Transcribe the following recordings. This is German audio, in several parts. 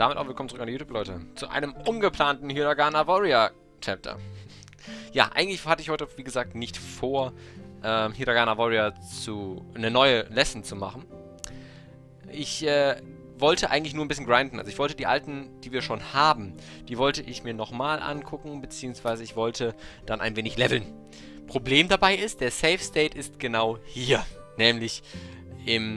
damit auch willkommen zurück an die YouTube, Leute. Zu einem ungeplanten Hiragana Warrior Chapter. Ja, eigentlich hatte ich heute, wie gesagt, nicht vor, Hiragana Warrior eine neue Lesson zu machen. Ich wollte eigentlich nur ein bisschen grinden. Also ich wollte die alten, die wir schon haben, die wollte ich mir nochmal angucken, beziehungsweise ich wollte dann ein wenig leveln. Problem dabei ist, der Save State ist genau hier. Nämlich im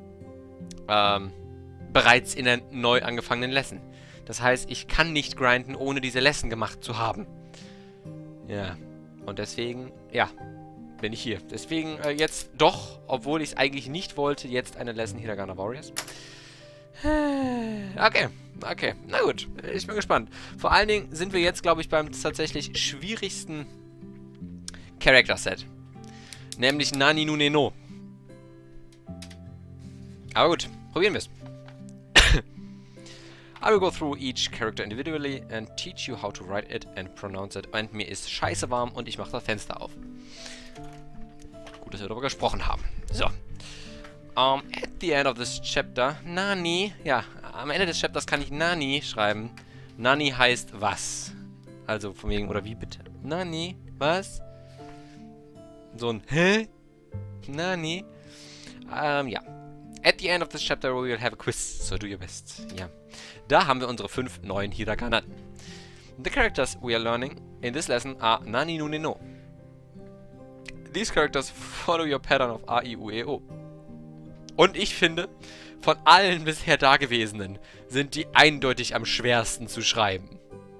bereits in der neu angefangenen Lesson. Das heißt, ich kann nicht grinden, ohne diese Lesson gemacht zu haben. Ja. Und deswegen, ja, bin ich hier. Deswegen jetzt doch, obwohl ich es eigentlich nicht wollte, jetzt eine Lesson Hiragana Warriors. Okay, okay. Na gut, ich bin gespannt. Vor allen Dingen sind wir jetzt, glaube ich, beim tatsächlich schwierigsten Character-Set. Nämlich Nani no Ne no. Aber gut, probieren wir es. I will go through each character individually and teach you how to write it and pronounce it. Und mir ist scheiße warm und ich mache das Fenster auf. Gut, dass wir darüber gesprochen haben. So. At the end of this chapter, Nani. Ja, am Ende des Chapters kann ich Nani schreiben. Nani heißt was? Also von wegen, oder wie bitte? Nani, was? So ein Hä? Nani? Ja. At the end of this chapter we will have a quiz, so do your best. Ja. Da haben wir unsere 5 neuen Hiragana. The characters we are learning in this lesson are Nani no Ne no. These characters follow your pattern of A, I, U, E, O. Und ich finde, von allen bisher Dagewesenen sind die eindeutig am schwersten zu schreiben.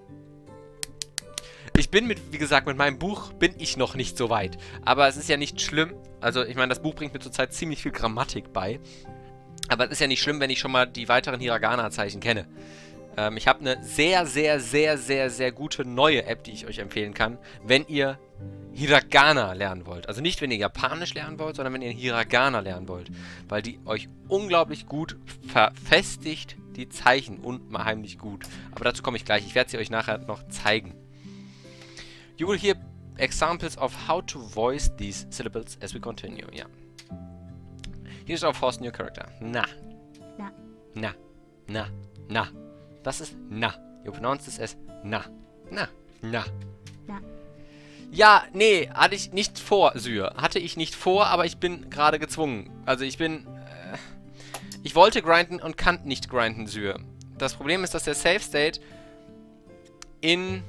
Ich bin wie gesagt, mit meinem Buch bin ich noch nicht so weit. Aber es ist ja nicht schlimm. Also, ich meine, das Buch bringt mir zurzeit ziemlich viel Grammatik bei. Aber es ist ja nicht schlimm, wenn ich schon mal die weiteren Hiragana-Zeichen kenne. Ich habe eine sehr gute neue App, die ich euch empfehlen kann, wenn ihr Hiragana lernen wollt. Also nicht, wenn ihr Japanisch lernen wollt, sondern wenn ihr Hiragana lernen wollt. Weil die euch unglaublich gut verfestigt, die Zeichen, unheimlich gut. Aber dazu komme ich gleich. Ich werde sie euch nachher noch zeigen. You will hear examples of how to voice these syllables as we continue. Ja. Here's our first new character. Na. Na. Na. Na. Na. Das ist na. You pronounce this as na. Na. Na. Na. Ja, nee, hatte ich nicht vor, Syr. Hatte ich nicht vor, aber ich bin gerade gezwungen. Also ich bin... ich wollte grinden und kann nicht grinden, Syr. Das Problem ist, dass der Save State in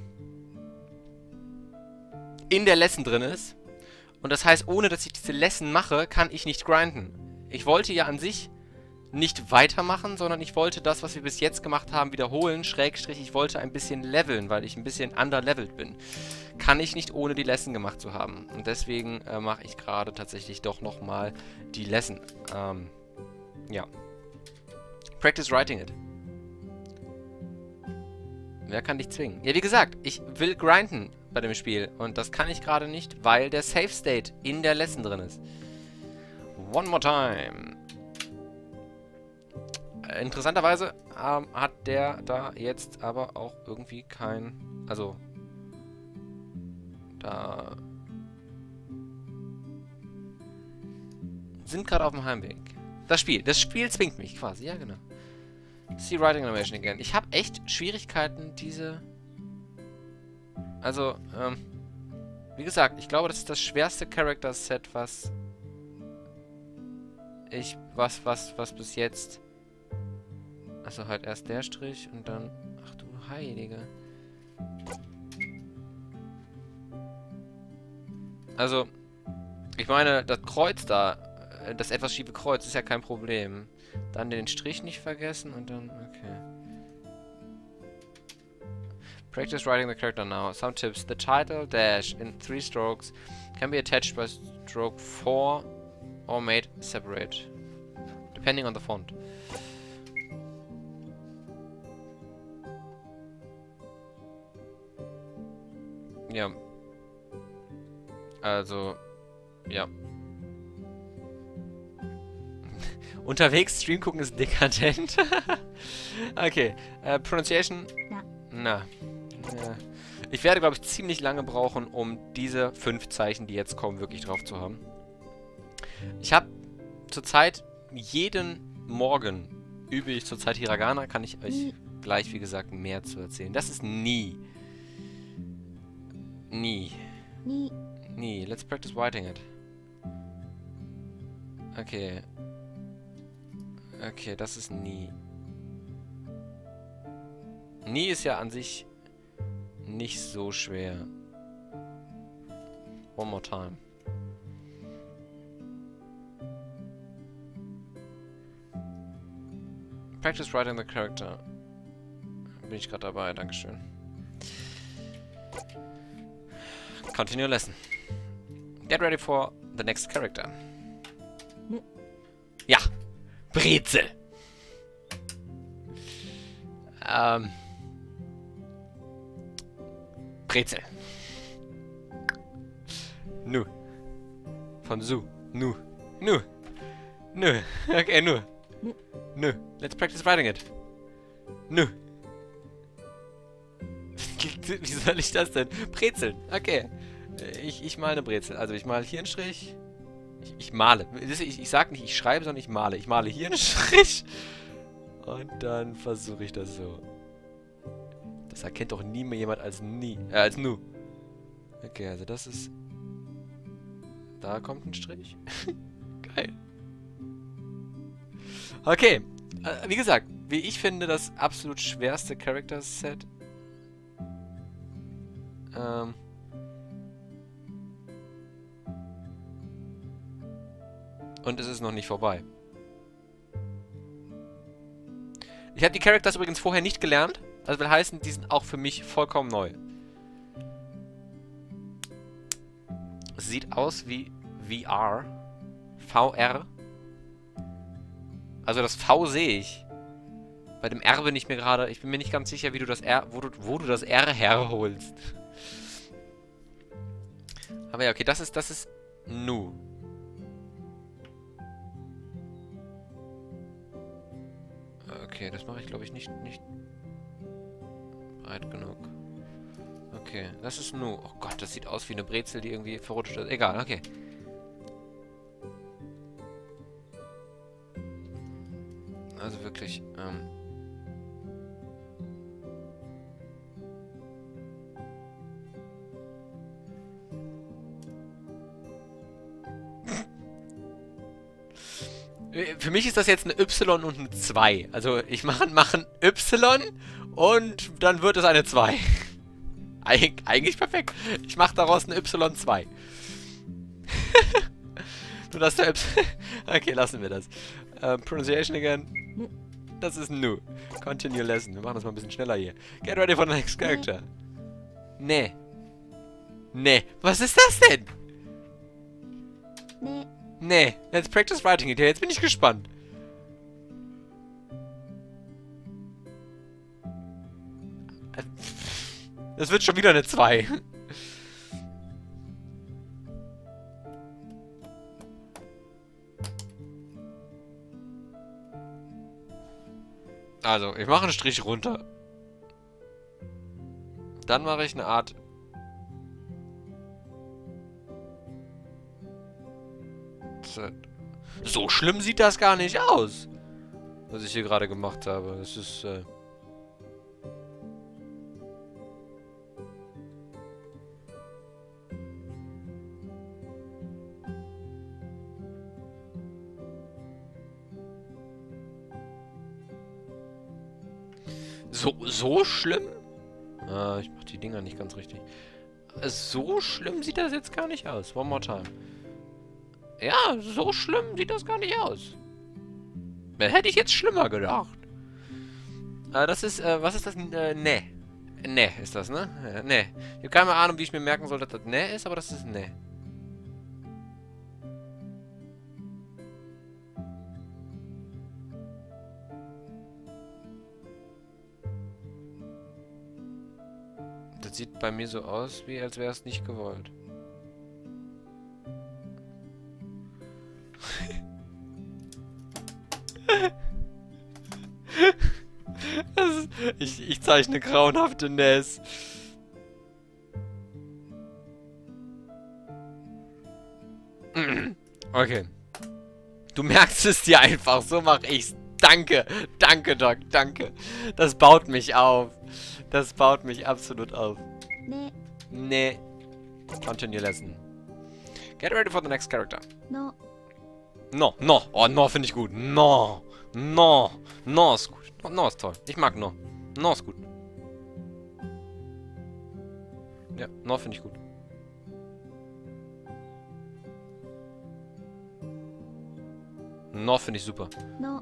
der Lesson drin ist. Und das heißt, ohne dass ich diese Lesson mache, kann ich nicht grinden. Ich wollte ja an sich nicht weitermachen, sondern ich wollte das, was wir bis jetzt gemacht haben, wiederholen. Schrägstrich, ich wollte ein bisschen leveln, weil ich ein bisschen underlevelt bin. Kann ich nicht, ohne die Lesson gemacht zu haben. Und deswegen mache ich gerade tatsächlich doch nochmal die Lesson. Ja. Practice writing it. Wer kann dich zwingen? Ja, wie gesagt, ich will grinden bei dem Spiel. Und das kann ich gerade nicht, weil der Save State in der Lesson drin ist. One more time. Interessanterweise hat der da jetzt aber auch irgendwie kein... Also... Da... Sind gerade auf dem Heimweg. Das Spiel zwingt mich quasi, ja genau. See Writing Animation again. Ich habe echt Schwierigkeiten, diese... Also, wie gesagt, ich glaube, das ist das schwerste Character-Set, was bis jetzt... Also halt erst der Strich und dann... Ach du Heilige. Also, ich meine, das Kreuz da, das etwas schiefe Kreuz ist ja kein Problem. Dann den Strich nicht vergessen und dann... Okay. Practice writing the character now. Some tips. The title dash in 3 strokes can be attached by stroke 4 or made separate, depending on the font. Ja. Also, ja. Unterwegs Stream gucken ist dekadent. Okay. Pronunciation? Na. Na. Ja. Ich werde, glaube ich, ziemlich lange brauchen, um diese 5 Zeichen, die jetzt kommen, wirklich drauf zu haben. Ich habe zurzeit jeden Morgen übe ich zurzeit Hiragana, kann ich euch gleich, wie gesagt, mehr zu erzählen. Das ist nie. Nie. Nie. Nie. Let's practice writing it. Okay. Okay, das ist nie. Nie ist ja an sich nicht so schwer. One more time. Practice writing the character. Bin ich gerade dabei, dankeschön. Continue lesson. Get ready for the next character. Ja, Brezel. Brezel. Nu. Von Su. Nu. Nu. Nu. Okay, nu. Nu. Let's practice writing it. Nu. Wie soll ich das denn? Brezeln. Okay. Ich male eine Brezel. Also ich male hier einen Strich. Ich male. Ich sag nicht, ich schreibe, sondern ich male. Ich male hier einen Strich. Und dann versuche ich das so. Das erkennt doch nie mehr jemand als als nu. Okay, also das ist... Da kommt ein Strich. Geil. Okay. Wie gesagt, wie ich finde, das absolut schwerste Character-Set. Und es ist noch nicht vorbei. Ich habe die Characters übrigens vorher nicht gelernt. Also will heißen, die sind auch für mich vollkommen neu. Es sieht aus wie VR. VR. Also das V sehe ich. Bei dem R bin ich mir gerade... Ich bin mir nicht ganz sicher, wie du das R... Wo du das R herholst. Aber ja, okay, das ist Nu. Okay, das mache ich, glaube ich, nicht breit genug. Okay, das ist Nu. Oh Gott, das sieht aus wie eine Brezel, die irgendwie verrutscht ist. Egal, okay. Also wirklich, Für mich ist das jetzt eine Y und eine 2. Also ich mache ein Y und dann wird es eine 2. Eigentlich perfekt. Ich mache daraus eine Y2. Nur dass der Y... Okay, lassen wir das. Pronunciation again. Das ist Nu. Continue lesson. Wir machen das mal ein bisschen schneller hier. Get ready for the next character. Nee. Nee. Was ist das denn? Nee. Nee. Let's practice writing it. Jetzt bin ich gespannt. Das wird schon wieder eine 2. Also, ich mache einen Strich runter. Dann mache ich eine Art... So schlimm sieht das gar nicht aus, was ich hier gerade gemacht habe. Es ist... So schlimm? Ah, ich mach die Dinger nicht ganz richtig. So schlimm sieht das jetzt gar nicht aus. One more time. Ja, so schlimm sieht das gar nicht aus. Hätte ich jetzt schlimmer gedacht. Das ist, was ist das? Ne. Ne ist das, ne? Ne. Ich habe keine Ahnung, wie ich mir merken soll, dass das ne ist, aber das ist ne. Das sieht bei mir so aus, wie als wäre es nicht gewollt. Ich zeichne grauenhafte Ness. Okay. Du merkst es dir einfach, so mach ich's. Danke. Danke, Doc. Danke. Das baut mich auf. Das baut mich absolut auf. Ne. Nee. Continue lesson. Get ready for the next character. No. No, no. Oh, no finde ich gut. No. No. No ist gut. No ist toll. Ich mag No. No ist gut. Ja, No finde ich gut. No finde ich super. No.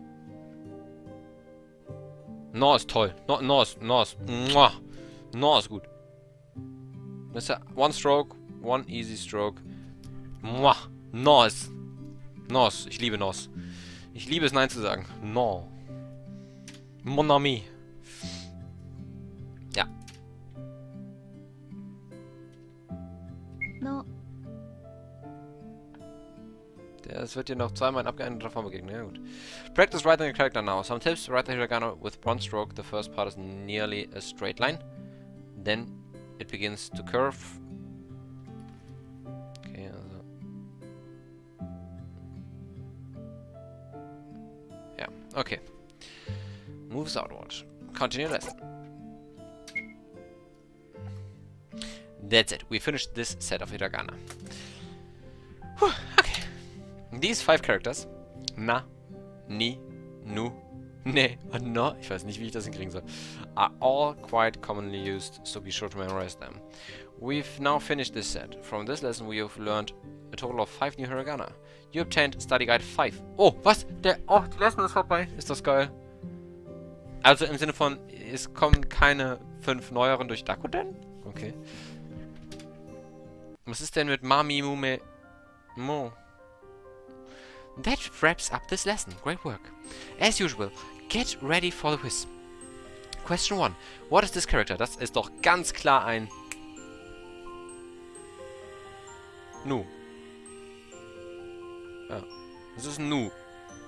No ist toll. No ist. Muah. No ist gut. Das ist ja One Stroke, One Easy Stroke. Muah. No ist. Nos. Ich liebe Nos. Ich liebe es, Nein zu sagen. No. Mon ami. Ja. No. Es wird dir noch zweimal in abgeänderter Form begegnen. Ja, gut. Practice writing a character now. Some tips. Write the hiragana with one stroke. The first part is nearly a straight line. Then it begins to curve. Okay, also. Ja, okay. Moves outward. Continue lesson. That's it. We finished this set of hiragana. Whew, okay. These 5 characters, Na, Ni, Nu, Ne und No, ich weiß nicht, wie ich das hinkriegen soll, are all quite commonly used, so be sure to memorize them. We've now finished this set. From this lesson we have learned a total of 5 new hiragana. You obtained Study Guide 5. Oh, was? Oh, die Lesson ist vorbei. Ist das geil. Also im Sinne von, es kommen keine 5 neueren durch Dakuden? Okay. Was ist denn mit Mami, Mume, Mo? That wraps up this lesson. Great work. As usual, get ready for the quiz. Question 1. What is this character? Das ist doch ganz klar ein Nu. Ja. Das ist ein Nu.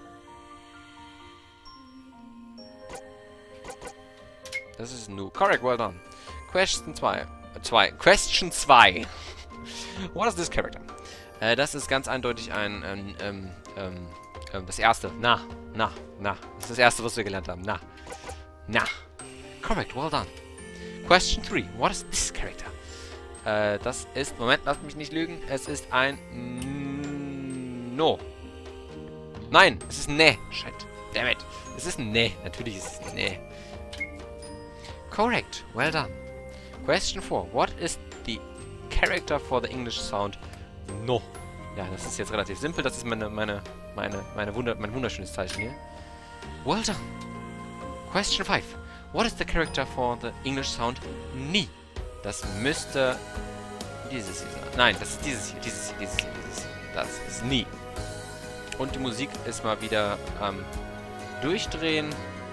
Das ist ein Nu. Correct, well done. Question 2. Question 2. What is this character? Das ist ganz eindeutig ein, das erste. Na. Das ist das erste, was wir gelernt haben. Na. Correct, well done. Question 3. What is this character? Das ist, Moment, lasst mich nicht lügen. Es ist ein No. Nein, es ist Ne. Shit. Damn it. Es ist ein Ne. Natürlich ist es Ne. Correct, well done. Question 4. What is the character for the English sound No? Ja, das ist jetzt relativ simpel. Das ist mein wunderschönes Zeichen hier. Well done. Question 5. What is the character for the English sound Ni? Das müsste dieses hier sein. Nein, das ist dieses hier. Das ist Ni. Und die Musik ist mal wieder am Durchdrehen.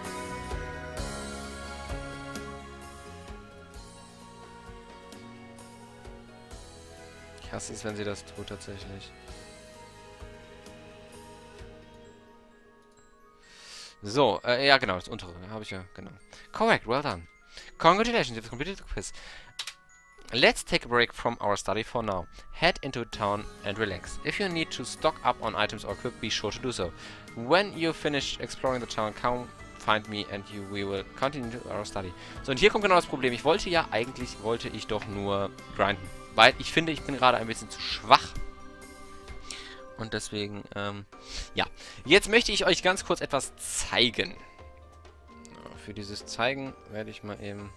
Ich hasse es, wenn sie das tut, tatsächlich. So, ja genau, das untere habe ich ja, genau. Correct, well done. Congratulations, you've completed the quiz. Let's take a break from our study for now. Head into town and relax. If you need to stock up on items or equip, be sure to do so. When you finish exploring the town, come find me and we will continue our study. So, und hier kommt genau das Problem. Ich wollte ja, eigentlich wollte ich doch nur grinden. Weil ich finde, ich bin gerade ein bisschen zu schwach. Und deswegen, ja. Jetzt möchte ich euch ganz kurz etwas zeigen. Für dieses Zeigen werde ich mal eben...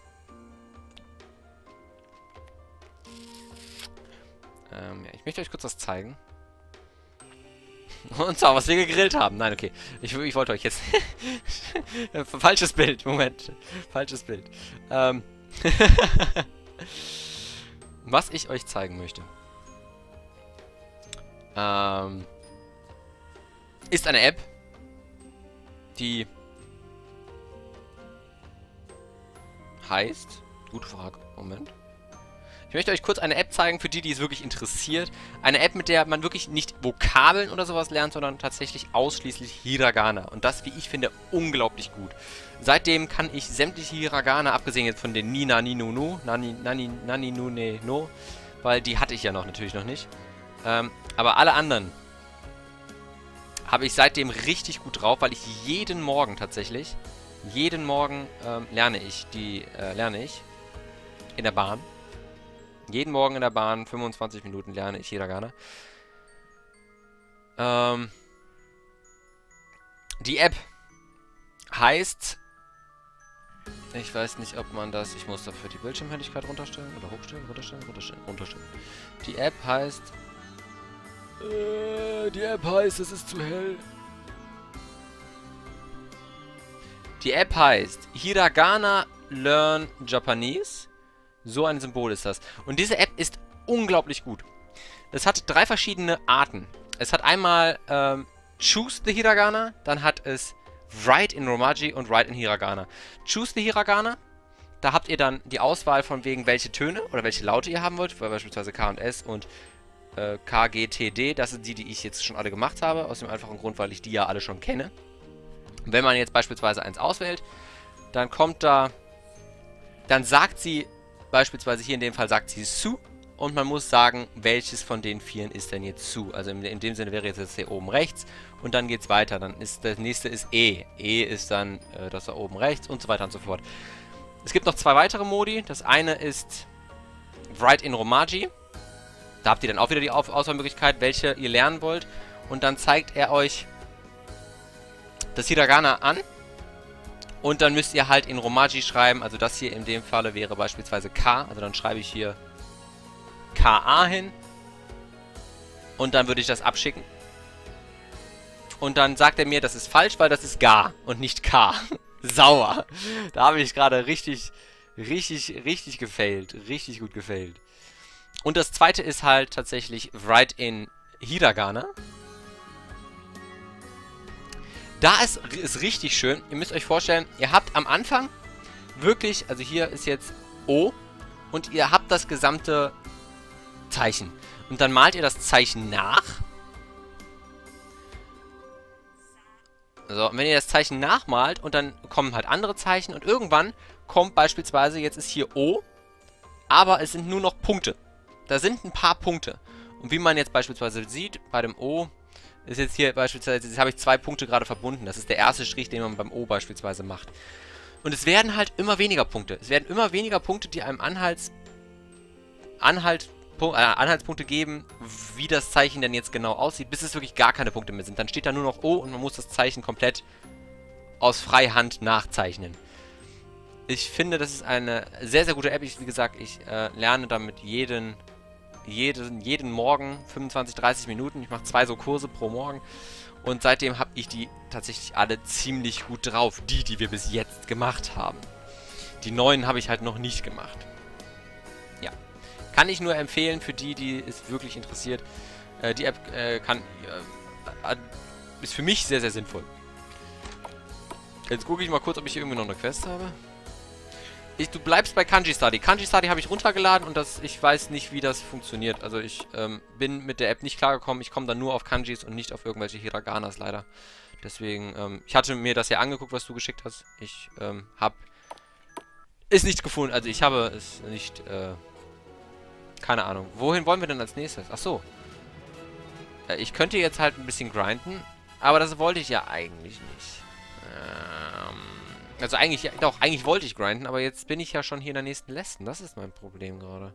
ja, ich möchte euch kurz was zeigen. Und zwar, was wir gegrillt haben. Nein, okay. Ich wollte euch jetzt... Falsches Bild, Moment. Falsches Bild. Was ich euch zeigen möchte. Ist eine App, die heißt... Gute Frage. Moment. Ich möchte euch kurz eine App zeigen, für die, die es wirklich interessiert. Eine App, mit der man wirklich nicht Vokabeln oder sowas lernt, sondern tatsächlich ausschließlich Hiragana. Und das, wie ich finde, unglaublich gut. Seitdem kann ich sämtliche Hiragana, abgesehen jetzt von den Nina, Ninu, No, Nani, Nu, Ne, No, weil die hatte ich ja natürlich noch nicht. Aber alle anderen habe ich seitdem richtig gut drauf, weil ich jeden Morgen tatsächlich, jeden Morgen lerne ich in der Bahn. Jeden Morgen in der Bahn, 25 Minuten lerne ich Hiragana. Die App heißt... Ich weiß nicht, ob man das... Ich muss dafür die Bildschirmhelligkeit runterstellen. Oder hochstellen, runterstellen, runterstellen, runterstellen. Die App heißt... es ist zu hell. Die App heißt Hiragana Learn Japanese. So ein Symbol ist das. Und diese App ist unglaublich gut. Das hat 3 verschiedene Arten. Es hat einmal Choose the Hiragana, dann hat es Write in Romaji und Write in Hiragana. Choose the Hiragana, da habt ihr dann die Auswahl von wegen welche Töne oder welche Laute ihr haben wollt, beispielsweise K und S und K, G, T, D. Das sind die, die ich jetzt schon alle gemacht habe, aus dem einfachen Grund, weil ich die ja alle schon kenne. Und wenn man jetzt beispielsweise eins auswählt, dann kommt da, dann sagt sie, beispielsweise hier in dem Fall sagt sie Su und man muss sagen, welches von den 4 ist denn jetzt Su. Also in dem Sinne wäre jetzt das hier oben rechts und dann geht es weiter. Dann ist das nächste ist E. E ist dann das da oben rechts und so weiter und so fort. Es gibt noch 2 weitere Modi. Das eine ist Write in Romaji. Da habt ihr dann auch wieder die Auswahlmöglichkeit, welche ihr lernen wollt. Und dann zeigt er euch das Hiragana an. Und dann müsst ihr halt in Romaji schreiben. Also das hier in dem Falle wäre beispielsweise K. Also dann schreibe ich hier KA hin. Und dann würde ich das abschicken. Und dann sagt er mir, das ist falsch, weil das ist Ga und nicht K. Sauer. Da habe ich gerade richtig gefailt. Richtig gut gefailt. Und das zweite ist halt tatsächlich Write in Hiragana. Da ist richtig schön. Ihr müsst euch vorstellen, ihr habt am Anfang wirklich, also hier ist jetzt O und ihr habt das gesamte Zeichen. Und dann malt ihr das Zeichen nach. So, und wenn ihr das Zeichen nachmalt und dann kommen halt andere Zeichen und irgendwann kommt beispielsweise, jetzt ist hier O, aber es sind nur noch Punkte. Da sind ein paar Punkte. Und wie man jetzt beispielsweise sieht, bei dem O ist jetzt hier beispielsweise, jetzt habe ich 2 Punkte gerade verbunden. Das ist der erste Strich, den man beim O beispielsweise macht. Und es werden halt immer weniger Punkte. Es werden immer weniger Punkte, die einem Anhaltspunkte geben, wie das Zeichen denn jetzt genau aussieht, bis es wirklich gar keine Punkte mehr sind. Dann steht da nur noch O und man muss das Zeichen komplett aus Freihand nachzeichnen. Ich finde, das ist eine sehr, sehr gute App. Wie gesagt, ich lerne damit jeden Morgen 25, 30 Minuten. Ich mache 2 so Kurse pro Morgen. Und seitdem habe ich die tatsächlich alle ziemlich gut drauf. Die wir bis jetzt gemacht haben. Die neuen habe ich halt noch nicht gemacht. Ja. Kann ich nur empfehlen für die es wirklich interessiert. Die App ist für mich sehr, sehr sinnvoll. Jetzt gucke ich mal kurz, ob ich hier irgendwie noch eine Quest habe. Du bleibst bei Kanji Study. Kanji Study habe ich runtergeladen und ich weiß nicht, wie das funktioniert. Also ich bin mit der App nicht klargekommen. Ich komme dann nur auf Kanjis und nicht auf irgendwelche Hiraganas leider. Deswegen, ich hatte mir das ja angeguckt, was du geschickt hast. Ich habe es nicht gefunden. Also ich habe es nicht, keine Ahnung. Wohin wollen wir denn als nächstes? Ach so. Ich könnte jetzt halt ein bisschen grinden, aber das wollte ich ja eigentlich nicht. Also eigentlich, doch, eigentlich wollte ich grinden, aber jetzt bin ich ja schon hier in der nächsten Lesson. Das ist mein Problem gerade.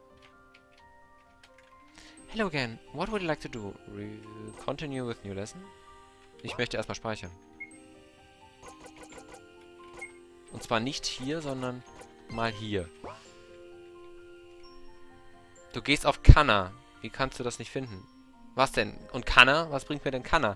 Hello again. What would you like to do? Continue with new lesson? Ich möchte erstmal speichern. Und zwar nicht hier, sondern mal hier. Du gehst auf Kana. Wie kannst du das nicht finden? Was denn? Und Kana? Was bringt mir denn Kana?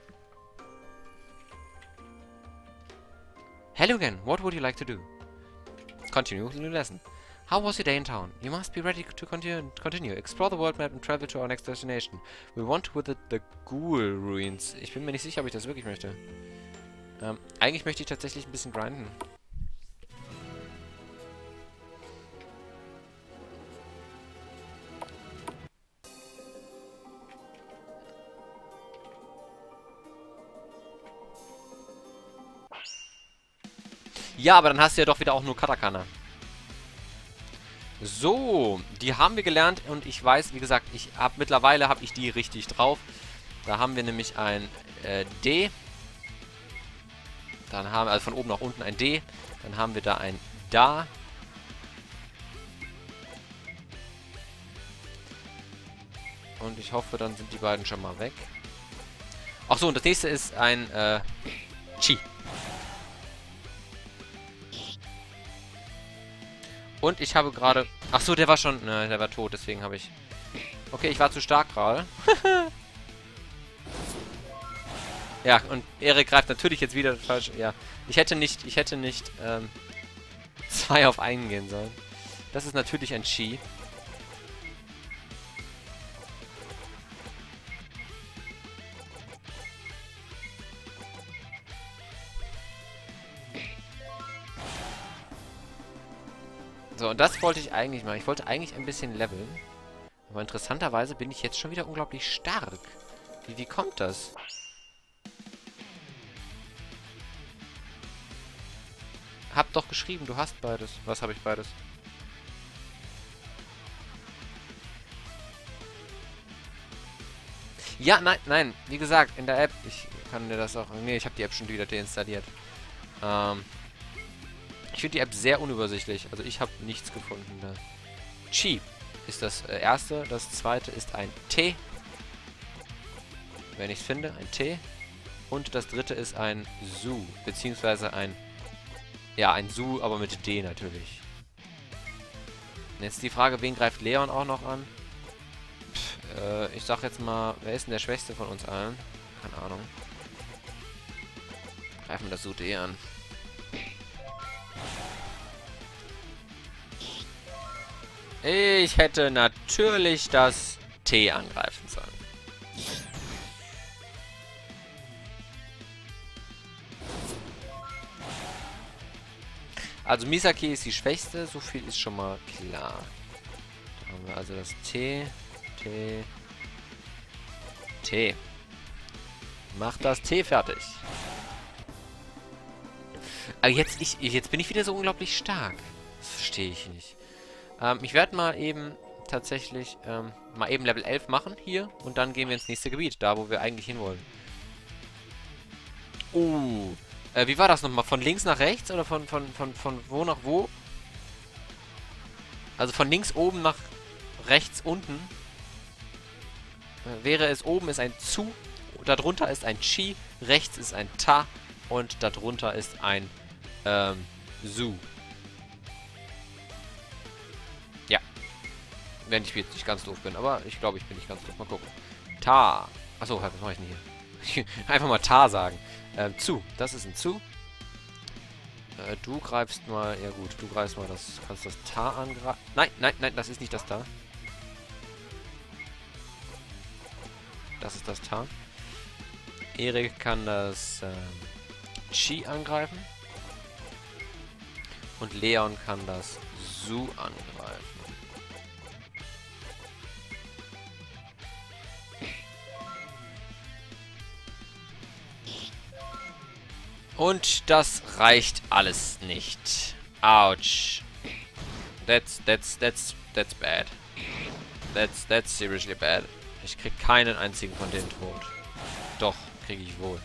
Hello again, what would you like to do? Continue with the new lesson. How was your day in town? You must be ready to continue. Explore the world map and travel to our next destination. We want to visit the Ghoul Ruins. Ich bin mir nicht sicher, ob ich das wirklich möchte. Eigentlich möchte ich tatsächlich ein bisschen grinden. Ja, aber dann hast du ja doch wieder auch nur Katakana. So, die haben wir gelernt und ich weiß, wie gesagt, mittlerweile habe ich die richtig drauf. Da haben wir nämlich ein D. Dann haben wir, also von oben nach unten ein D. Dann haben wir da ein Da. Und ich hoffe, dann sind die beiden schon mal weg. Ach so, und das nächste ist ein Chi. Und ich habe gerade... Ach so, der war schon... Ne, der war tot, deswegen habe ich... Okay, ich war zu stark gerade. Ja, und Erik greift natürlich jetzt wieder falsch. Ja, ich hätte nicht 2 auf einen gehen sollen. Das ist natürlich ein Chi. So, und das wollte ich eigentlich machen. Ich wollte eigentlich ein bisschen leveln. Aber interessanterweise bin ich jetzt schon wieder unglaublich stark. Wie kommt das? Hab doch geschrieben, du hast beides. Was habe ich beides? Ja, nein. Wie gesagt, in der App. Ich kann dir das auch... Nee, ich habe die App schon wieder deinstalliert. Ich finde die App sehr unübersichtlich. Also ich habe nichts gefunden da. Chi ist das erste. Das zweite ist ein T. Wenn ich es finde, ein T. Und das dritte ist ein Su. Beziehungsweise ein... Ja, ein Su, aber mit D natürlich. Jetzt die Frage, wen greift Leon auch noch an? Ich sag jetzt mal, wer ist denn der Schwächste von uns allen? Keine Ahnung. Greifen wir das Su D an. Ich hätte natürlich das T angreifen sollen. Also Misaki ist die Schwächste, so viel ist schon mal klar. Da haben wir also das T. Mach das T fertig. Aber jetzt bin ich wieder so unglaublich stark. Das verstehe ich nicht. Ich werde mal eben tatsächlich mal eben Level 11 machen hier. Und dann gehen wir ins nächste Gebiet, da wo wir eigentlich hinwollen. Wie war das nochmal? Von links nach rechts oder von wo nach wo? Also von links oben nach rechts unten. Wäre es oben ist ein Zu, darunter ist ein Chi, rechts ist ein Ta und darunter ist ein Su. Ja. Wenn ich jetzt nicht ganz doof bin, aber ich glaube, ich bin nicht ganz doof. Mal gucken. Ta. Achso, was mache ich denn hier? Einfach mal Ta sagen. Zu. Das ist ein Zu. Du greifst mal... Ja gut, du greifst mal das... Kannst das Ta angreifen. Nein, das ist nicht das Ta. Das ist das Ta. Erik kann das Chi angreifen. Und Leon kann das Su angreifen. Und das reicht alles nicht. Ouch. That's bad. That's seriously bad. Ich krieg keinen einzigen von denen tot. Doch, kriege ich wohl.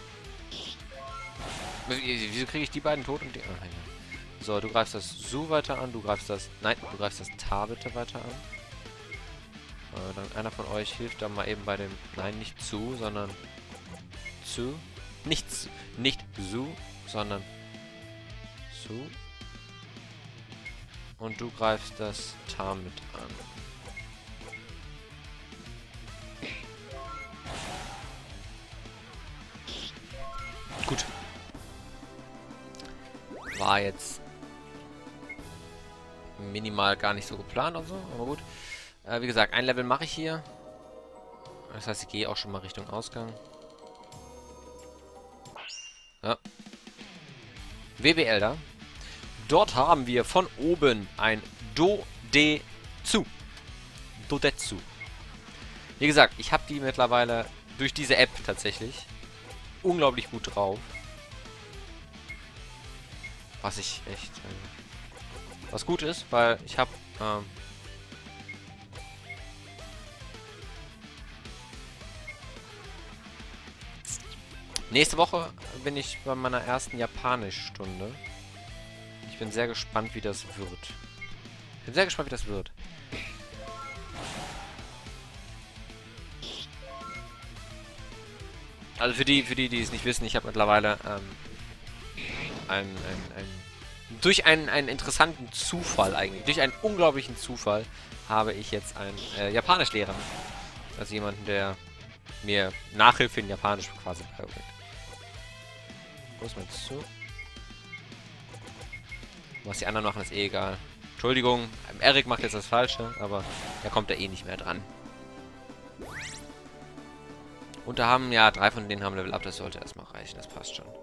Wieso kriege ich die beiden tot und die... Ah, ja. So, du greifst das Su weiter an, du greifst das... Nein, du greifst das Ta bitte weiter an. Dann einer von euch hilft dann mal eben bei dem... Nein, nicht Zu, sondern... Zu. Nicht Su, sondern Su. Und du greifst das Ta mit an. Gut. War jetzt minimal gar nicht so geplant und so, aber gut. Wie gesagt, ein Level mache ich hier. Das heißt, ich gehe auch schon mal Richtung Ausgang. Ja. WWL da. Dort haben wir von oben ein Dodetsu. Dodetsu. Wie gesagt, ich habe die mittlerweile durch diese App tatsächlich unglaublich gut drauf. Was ich echt... was gut ist, weil ich habe... Nächste Woche bin ich bei meiner ersten Japanischstunde. Ich bin sehr gespannt, wie das wird. Also für die es nicht wissen, ich habe mittlerweile durch einen interessanten Zufall eigentlich, durch einen unglaublichen Zufall, habe ich jetzt einen Japanischlehrer. Also jemanden, der mir Nachhilfe in Japanisch quasi beibringt. Wo ist mein Zug? Was die anderen machen, ist eh egal. Entschuldigung, Erik macht jetzt das Falsche, aber da kommt er eh nicht mehr dran. Und da haben, ja, 3 von denen haben Level Up, das sollte erstmal reichen, das passt schon.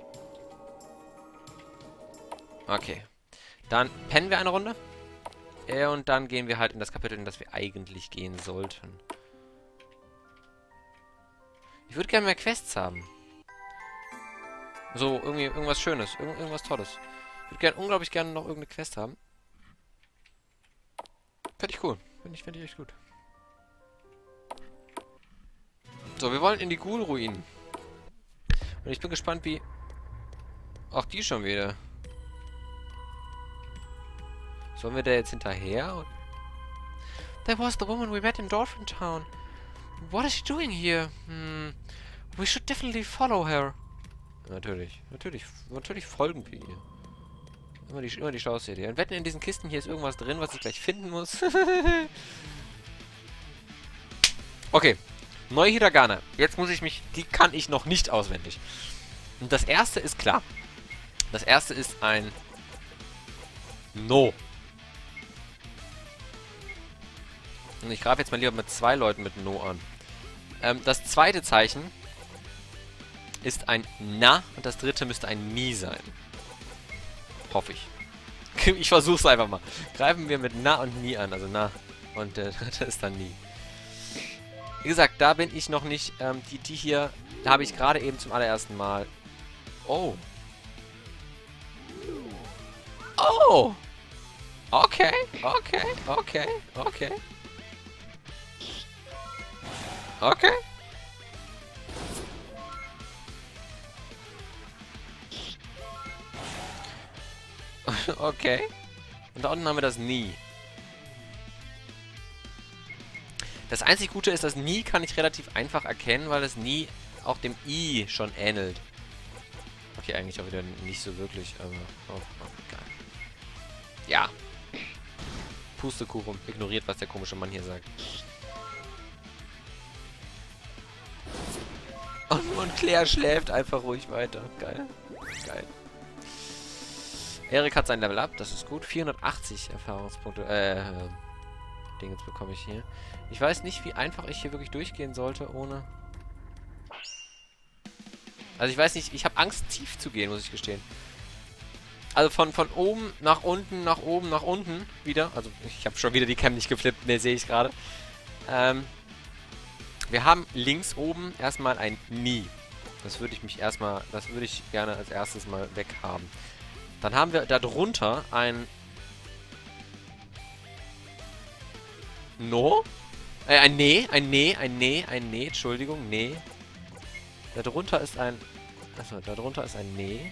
Okay. Dann pennen wir eine Runde. Und dann gehen wir halt in das Kapitel, in das wir eigentlich gehen sollten. Ich würde gerne mehr Quests haben. So, irgendwie irgendwas Schönes, irgendwas Tolles. Ich würde unglaublich gerne noch irgendeine Quest haben. Fände ich cool. Finde ich echt gut. So, wir wollen in die Ghoul-Ruinen. Und ich bin gespannt, wie... Auch die schon wieder. Sollen wir da jetzt hinterher? That was the woman we met in Dolphin Town. What is she doing here? We should definitely follow her. Natürlich folgen wir ihr. Immer die schlauste Idee. Und wetten, in diesen Kisten hier ist irgendwas drin, was ich gleich finden muss. Okay. Neue Hiragana. Jetzt muss ich mich... Die kann ich noch nicht auswendig. Und das erste ist klar. Das erste ist ein... No. Und ich greife jetzt mal lieber mit 2 Leuten mit No an. Das zweite Zeichen ist ein Na und das dritte müsste ein Ni sein. Hoffe ich. Ich versuche es einfach mal. Greifen wir mit Na und Ni an. Also Na und der dritte ist dann Ni. Wie gesagt, da bin ich noch nicht. Die hier habe ich gerade eben zum allerersten Mal. Oh. Oh. Okay. Okay. Okay. Und da unten haben wir das Nie. Das einzig Gute ist, das Nie kann ich relativ einfach erkennen, weil das Nie auch dem I schon ähnelt. Okay, eigentlich auch wieder nicht so wirklich, aber... Oh, geil. Ja. Pustekuchen. Ignoriert, was der komische Mann hier sagt. Und Claire schläft einfach ruhig weiter. Geil. Geil. Erik hat sein Level Up, das ist gut. 480 Erfahrungspunkte, Dinge bekomme ich hier. Ich weiß nicht, wie einfach ich hier wirklich durchgehen sollte, ohne... Also ich weiß nicht, ich habe Angst, tief zu gehen, muss ich gestehen. Also von oben nach unten, nach oben, nach unten wieder. Also ich habe schon wieder die Cam nicht geflippt, ne, sehe ich gerade. Wir haben links oben erstmal ein Nie. Das würde ich gerne als erstes mal weghaben. Dann haben wir darunter ein No. Ein Nee, Entschuldigung, Nee. Darunter ist ein... Achso, darunter ist ein Nee.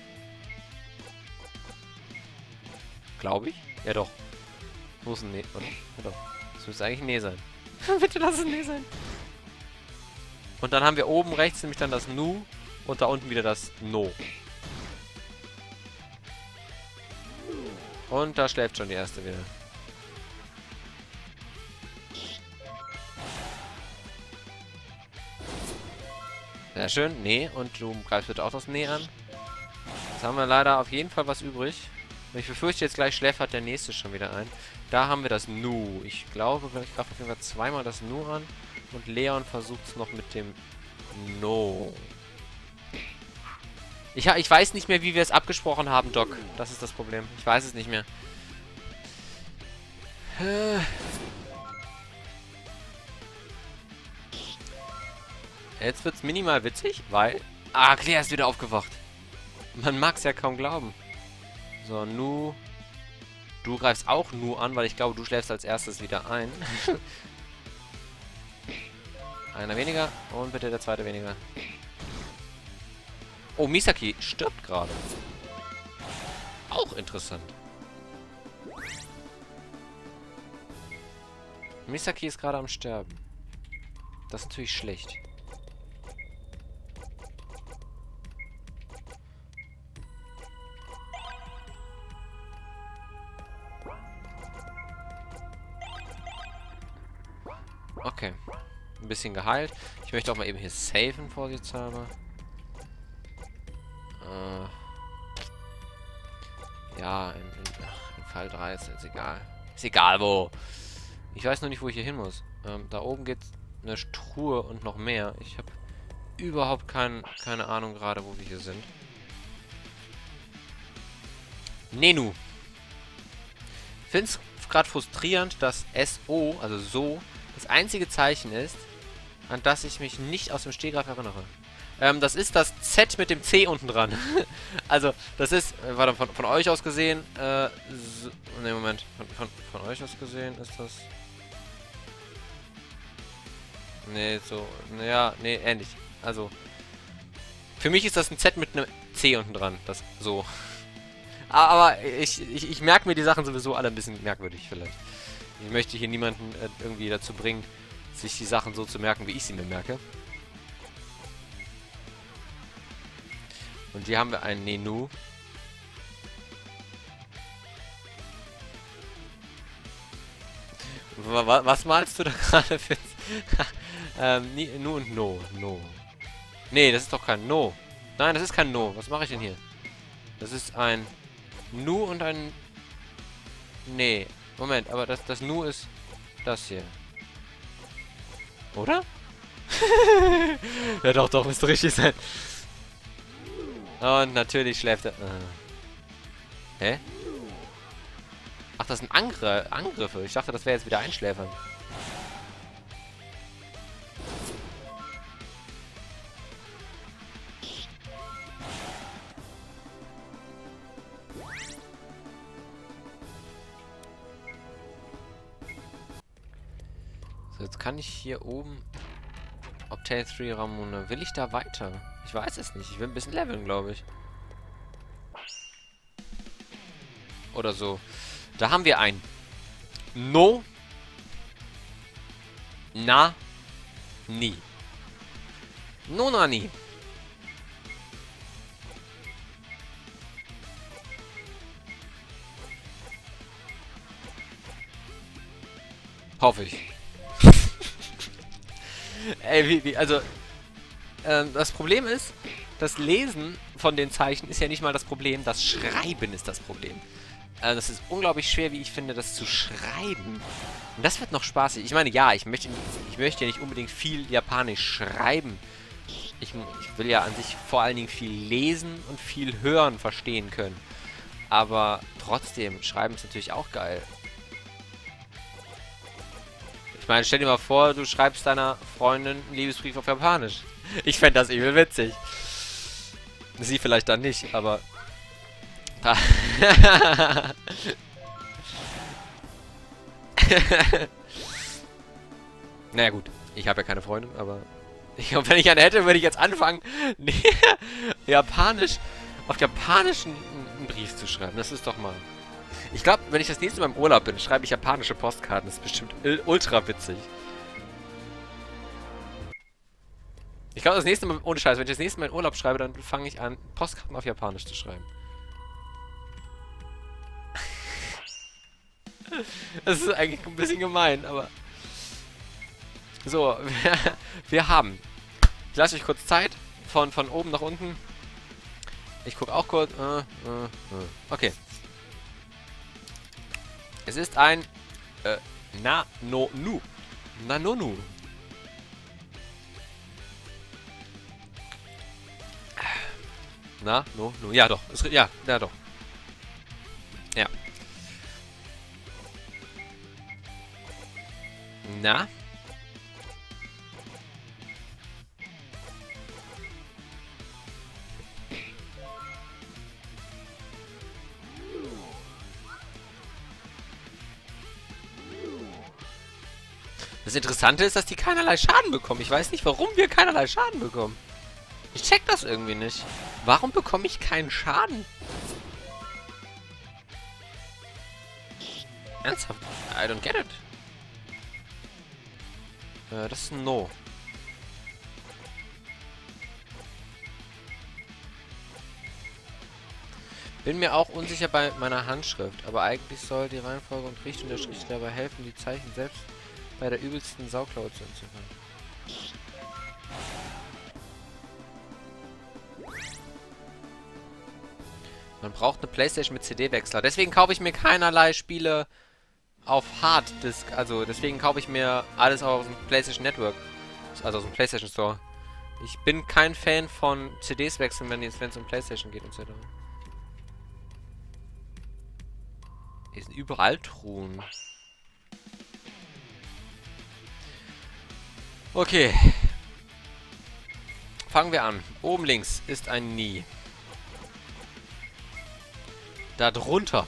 Glaube ich. Ja doch. Wo ist ein Nee, oder? Ja doch. Das müsste eigentlich ein Nee sein. Bitte lass es ein Nee sein. Und dann haben wir oben rechts nämlich dann das Nu und da unten wieder das No. Und da schläft schon die erste wieder. Sehr schön. Nee. Und du greifst bitte auch das Nee an. Jetzt haben wir leider auf jeden Fall was übrig. Ich befürchte, jetzt gleich schläfert der nächste schon wieder ein. Da haben wir das Nu. Ich glaube, ich greife auf jeden Fall zweimal das Nu an. Und Leon versucht es noch mit dem No. Ich weiß nicht mehr, wie wir es abgesprochen haben, Doc. Das ist das Problem. Ich weiß es nicht mehr. Jetzt wird es minimal witzig, weil... Ah, Claire ist wieder aufgewacht. Man mag es ja kaum glauben. So, Nu. Du greifst auch Nu an, weil ich glaube, du schläfst als erstes wieder ein. Einer weniger. Und bitte der zweite weniger. Oh, Misaki stirbt gerade. Auch interessant. Misaki ist gerade am Sterben. Das ist natürlich schlecht. Okay. Ein bisschen geheilt. Ich möchte auch mal eben hier saven, vorsichtshalber. Ja, in Fall 3 ist jetzt egal. Ist egal wo. Ich weiß nur nicht, wo ich hier hin muss. Da oben geht's eine Truhe und noch mehr. Ich habe überhaupt keine Ahnung gerade, wo wir hier sind. Nenu. Ich finde es gerade frustrierend, dass SO, also so, das einzige Zeichen ist, an das ich mich nicht aus dem Stegreif erinnere. Das ist das Z mit dem C unten dran. Also, das ist, warte, von euch aus gesehen, so, ne, Moment. Von euch aus gesehen ist das... Ne, so, naja, ne, ähnlich. Also, für mich ist das ein Z mit einem C unten dran, das so. Aber ich merke mir die Sachen sowieso alle ein bisschen merkwürdig vielleicht. Ich möchte hier niemanden irgendwie dazu bringen, sich die Sachen so zu merken, wie ich sie mir merke. Und hier haben wir einen Nenu. Was malst du da gerade für... Nu und No. No. Nee, das ist doch kein No. Nein, das ist kein No. Was mache ich denn hier? Das ist ein Nu und ein... Nee. Moment, aber das Nu ist das hier. Oder? Ja, doch, müsste richtig sein. Und natürlich schläft er... Hä? Ach, das sind Angriffe. Ich dachte, das wäre jetzt wieder Einschläfern. So, jetzt kann ich hier oben... Obtain 3 Ramune. Will ich da weiter? Ich weiß es nicht. Ich will ein bisschen leveln, glaube ich. Oder so. Da haben wir ein No. Na. Ni. No na ni. Hoffe ich. Ey, also, das Problem ist, das Lesen von den Zeichen ist ja nicht mal das Problem, das Schreiben ist das Problem. Das ist unglaublich schwer, wie ich finde, das zu schreiben. Und das wird noch spaßig. Ich meine, ja, ich möchte ja nicht unbedingt viel Japanisch schreiben. Ich will ja an sich vor allen Dingen viel lesen und viel hören, verstehen können. Aber trotzdem, schreiben ist natürlich auch geil. Ich meine, stell dir mal vor, du schreibst deiner Freundin einen Liebesbrief auf Japanisch. Ich fände das übel witzig. Sie vielleicht dann nicht, aber... Naja gut, ich habe ja keine Freundin, aber... Ich glaube, wenn ich eine hätte, würde ich jetzt anfangen, auf Japanisch einen Brief zu schreiben. Das ist doch mal... Ich glaube, wenn ich das nächste Mal im Urlaub bin, schreibe ich japanische Postkarten. Das ist bestimmt ultra witzig. Ich glaube, das nächste Mal, ohne Scheiß, wenn ich das nächste Mal in Urlaub schreibe, dann fange ich an, Postkarten auf Japanisch zu schreiben. Das ist eigentlich ein bisschen gemein, aber... So, wir haben... Ich lasse euch kurz Zeit, von oben nach unten. Ich gucke auch kurz... Okay. Es ist ein Nanonu. Nanonu. No. Ja, doch. Ja, doch. Ja. Na? Das Interessante ist, dass die keinerlei Schaden bekommen. Ich weiß nicht, warum wir keinerlei Schaden bekommen. Ich check das irgendwie nicht. Warum bekomme ich keinen Schaden? Ernsthaft? I don't get it. Das ist ein No. Bin mir auch unsicher bei meiner Handschrift, aber eigentlich soll die Reihenfolge und Richtung der Striche dabei helfen, die Zeichen selbst bei der übelsten Sauklaue zu entziffern. Man braucht eine PlayStation mit CD-Wechsler. Deswegen kaufe ich mir keinerlei Spiele auf Harddisk. Also deswegen kaufe ich mir alles aus dem PlayStation Network. Also aus dem PlayStation Store. Ich bin kein Fan von CDs wechseln, wenn es um PlayStation geht und so weiter. Hier sind überall Truhen. Okay. Fangen wir an. Oben links ist ein Nie. Darunter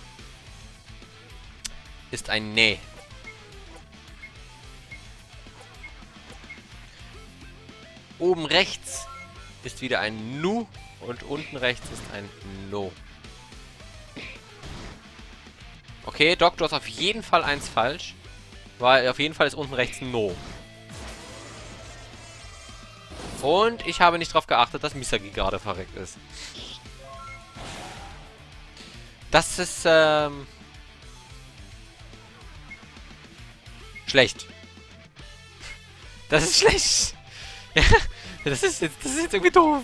ist ein Nee. Oben rechts ist wieder ein Nu und unten rechts ist ein No. Okay, Doc, du hast auf jeden Fall eins falsch. Weil auf jeden Fall ist unten rechts ein No. Und ich habe nicht darauf geachtet, dass Misaki gerade verreckt ist. Das ist, schlecht. Das ist schlecht. Ja, das ist jetzt irgendwie doof.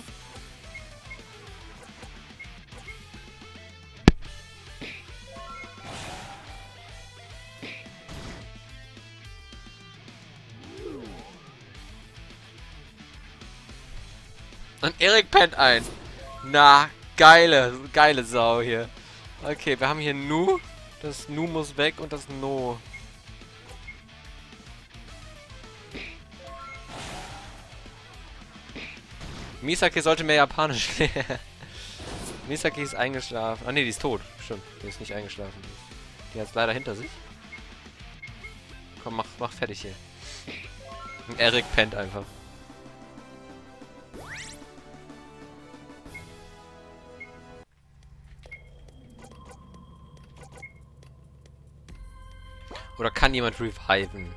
Und Erik pennt ein. Na, geile Sau hier. Okay, wir haben hier Nu. Das Nu muss weg und das No. Misaki sollte mehr Japanisch lernen. Misaki ist eingeschlafen. Ah ne, die ist tot. Stimmt, die ist nicht eingeschlafen. Die hat es leider hinter sich. Komm, mach fertig hier. Und Erik pennt einfach. Oder kann jemand reviven?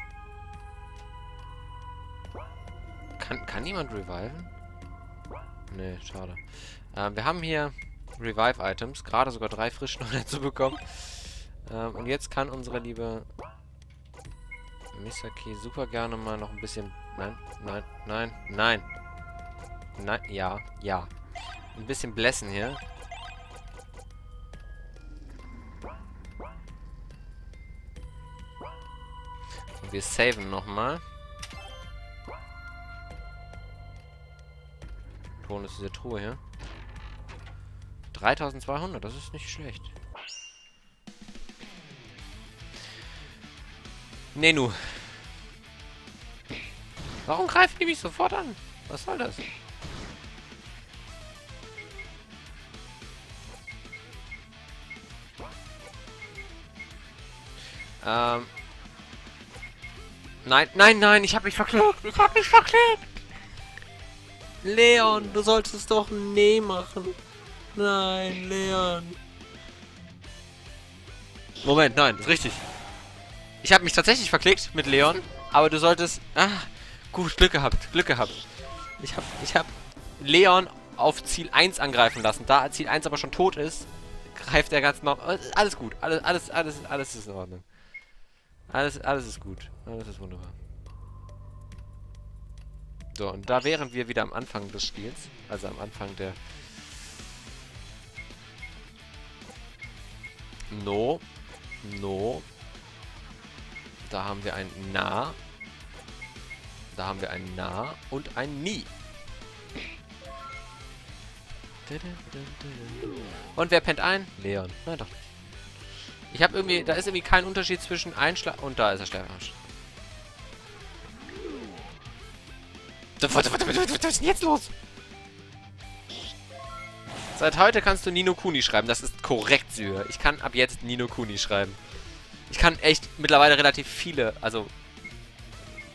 Kann jemand reviven? Nee, schade. Wir haben hier Revive-Items. Gerade sogar 3 frisch noch dazu bekommen. Und jetzt kann unsere liebe Misaki super gerne mal noch ein bisschen... Nein. Ja. Ein bisschen blessen hier. Und wir saven nochmal. Ton ist diese Truhe hier. 3200, das ist nicht schlecht. Nenu. Warum greifen die mich sofort an? Was soll das? Nein, ich hab mich verklickt. Leon, du solltest doch ein Nee machen. Nein, Leon. Moment, nein, das ist richtig. Ich habe mich tatsächlich verklickt mit Leon, aber du solltest... Ah, gut, Glück gehabt. Ich hab Leon auf Ziel 1 angreifen lassen. Da Ziel 1 aber schon tot ist, greift er ganz noch... Alles gut, alles ist in Ordnung. Alles ist gut. Alles ist wunderbar. So, und da wären wir wieder am Anfang des Spiels. Also am Anfang der... No. Da haben wir ein Na. Da haben wir ein Na und ein Nie. Und wer pennt ein? Leon. Nein, doch nicht. Ich habe irgendwie... Da ist irgendwie kein Unterschied zwischen Einschlag... Und da ist der Schleifarsch. Was ist denn jetzt los? Seit heute kannst du Ni no Kuni schreiben. Das ist korrekt, Syr. Ich kann ab jetzt Ni no Kuni schreiben. Ich kann echt mittlerweile relativ viele, also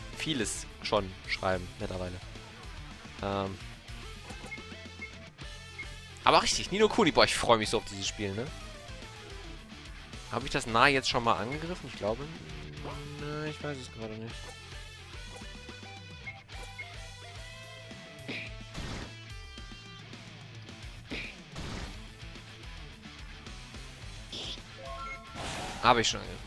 vieles schon schreiben, mittlerweile. Aber richtig, Ni no Kuni. Boah, ich freue mich so auf dieses Spiel, ne? Habe ich das nah jetzt schon mal angegriffen? Ich glaube... Na, ich weiß es gerade nicht. Habe ich schon angegriffen.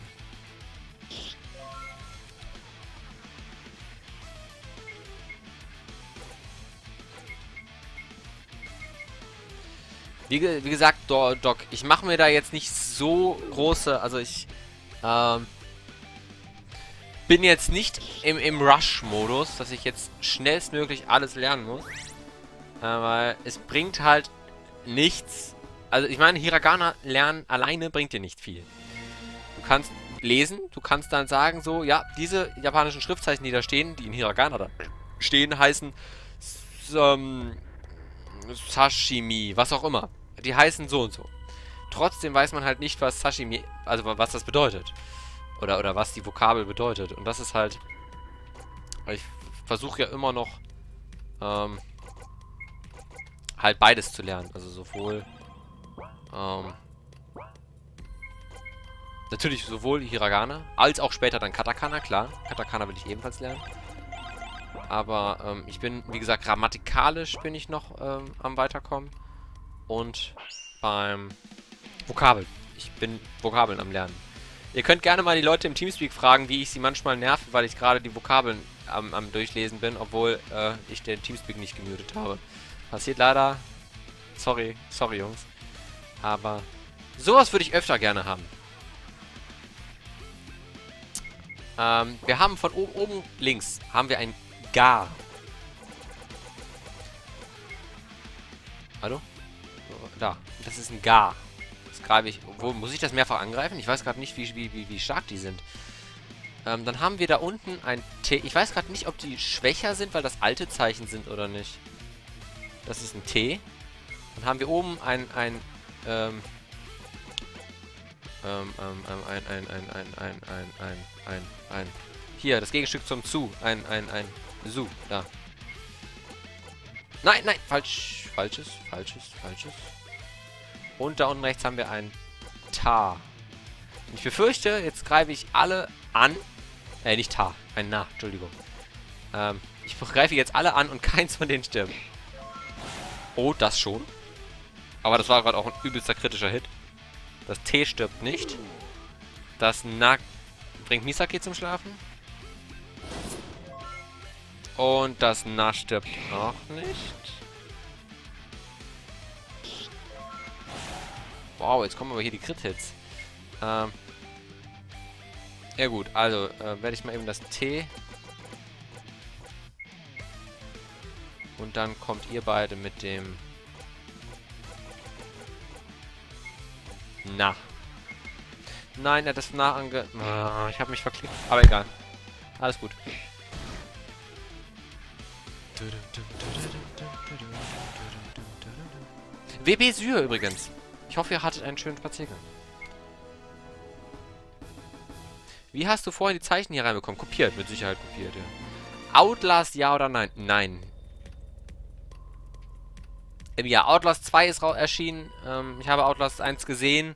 Wie gesagt, Doc, ich mache mir da jetzt nicht so große... Also ich bin jetzt nicht im Rush-Modus, dass ich jetzt schnellstmöglich alles lernen muss. Weil es bringt halt nichts. Also ich meine, Hiragana lernen alleine bringt dir nicht viel. Du kannst lesen, du kannst dann sagen so, ja, diese japanischen Schriftzeichen, die da stehen, die in Hiragana da stehen, heißen Sashimi, was auch immer. Die heißen so und so. Trotzdem weiß man halt nicht, was Sashimi, also was das bedeutet. Oder was die Vokabel bedeutet. Und das ist halt... Ich versuche ja immer noch halt beides zu lernen. Also sowohl natürlich sowohl Hiragana, als auch später dann Katakana, klar. Katakana will ich ebenfalls lernen. Aber ich bin, wie gesagt, grammatikalisch bin ich noch am Weiterkommen. Und beim Vokabeln. Ich bin Vokabeln am Lernen. Ihr könnt gerne mal die Leute im Teamspeak fragen, wie ich sie manchmal nerve, weil ich gerade die Vokabeln am Durchlesen bin, obwohl ich den Teamspeak nicht gemutet habe. Passiert leider. Sorry, Jungs. Aber sowas würde ich öfter gerne haben. Wir haben von oben links haben wir ein Gar. Hallo? Da. Das ist ein Gar. Das greife ich. Wo muss ich das mehrfach angreifen? Ich weiß gerade nicht, wie stark die sind. Dann haben wir da unten ein T. Ich weiß gerade nicht, ob die schwächer sind, weil das alte Zeichen sind oder nicht. Das ist ein T. Dann haben wir oben ein hier, das Gegenstück zum Zu. Ein Su. Da. Nein, falsches. Und da unten rechts haben wir ein Ta. Und ich befürchte, jetzt greife ich alle an. Nicht Ta, ein Na, Entschuldigung. Ich greife jetzt alle an und keins von denen stirbt. Oh, das schon. Aber das war gerade auch ein übelster kritischer Hit. Das T stirbt nicht. Das Na bringt Misaki zum Schlafen. Und das Na stirbt auch nicht. Wow, jetzt kommen aber hier die Crit-Hits. Ja gut, also werde ich mal eben das T. Und dann kommt ihr beide mit dem Na. Nein, er hat das Na ich habe mich verklickt. Aber egal. Alles gut. WB Syr übrigens. Ich hoffe, ihr hattet einen schönen Spaziergang. Wie hast du vorhin die Zeichen hier reinbekommen? Kopiert, mit Sicherheit kopiert, ja. Outlast, ja oder nein? Nein. Ja, Outlast 2 ist erschienen. Ich habe Outlast 1 gesehen.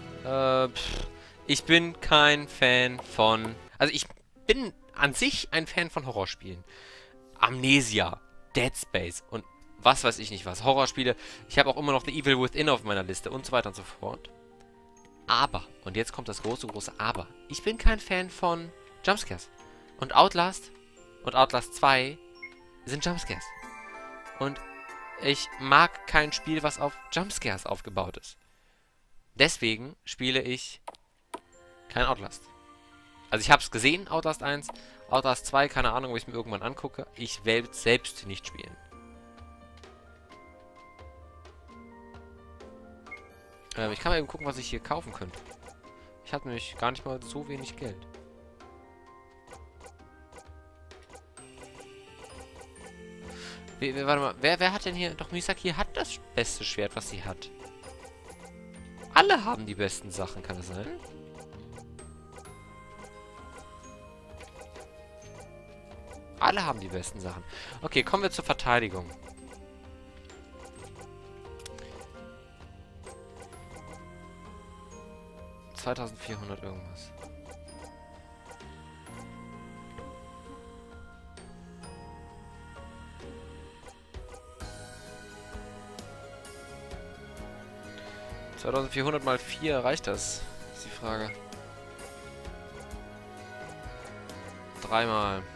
Ich bin kein Fan von... Also ich bin an sich ein Fan von Horrorspielen. Amnesia, Dead Space und was weiß ich nicht was. Horrorspiele. Ich habe auch immer noch The Evil Within auf meiner Liste und so weiter und so fort. Aber, und jetzt kommt das große Aber. Ich bin kein Fan von Jumpscares. Und Outlast 2 sind Jumpscares. Und ich mag kein Spiel, was auf Jumpscares aufgebaut ist. Deswegen spiele ich kein Outlast. Also ich habe es gesehen, Outlast 1. Outlast 2, keine Ahnung, ob ich es mir irgendwann angucke. Ich will selbst nicht spielen. Ich kann mal eben gucken, was ich hier kaufen könnte. Ich habe nämlich gar nicht mal so wenig Geld. Warte mal, wer hat denn hier... Doch, Misaki hat das beste Schwert, was sie hat. Alle haben die besten Sachen, kann es sein? Alle haben die besten Sachen. Okay, kommen wir zur Verteidigung. 2400 irgendwas. ...2400 mal 4, reicht das? Ist die Frage. Dreimal.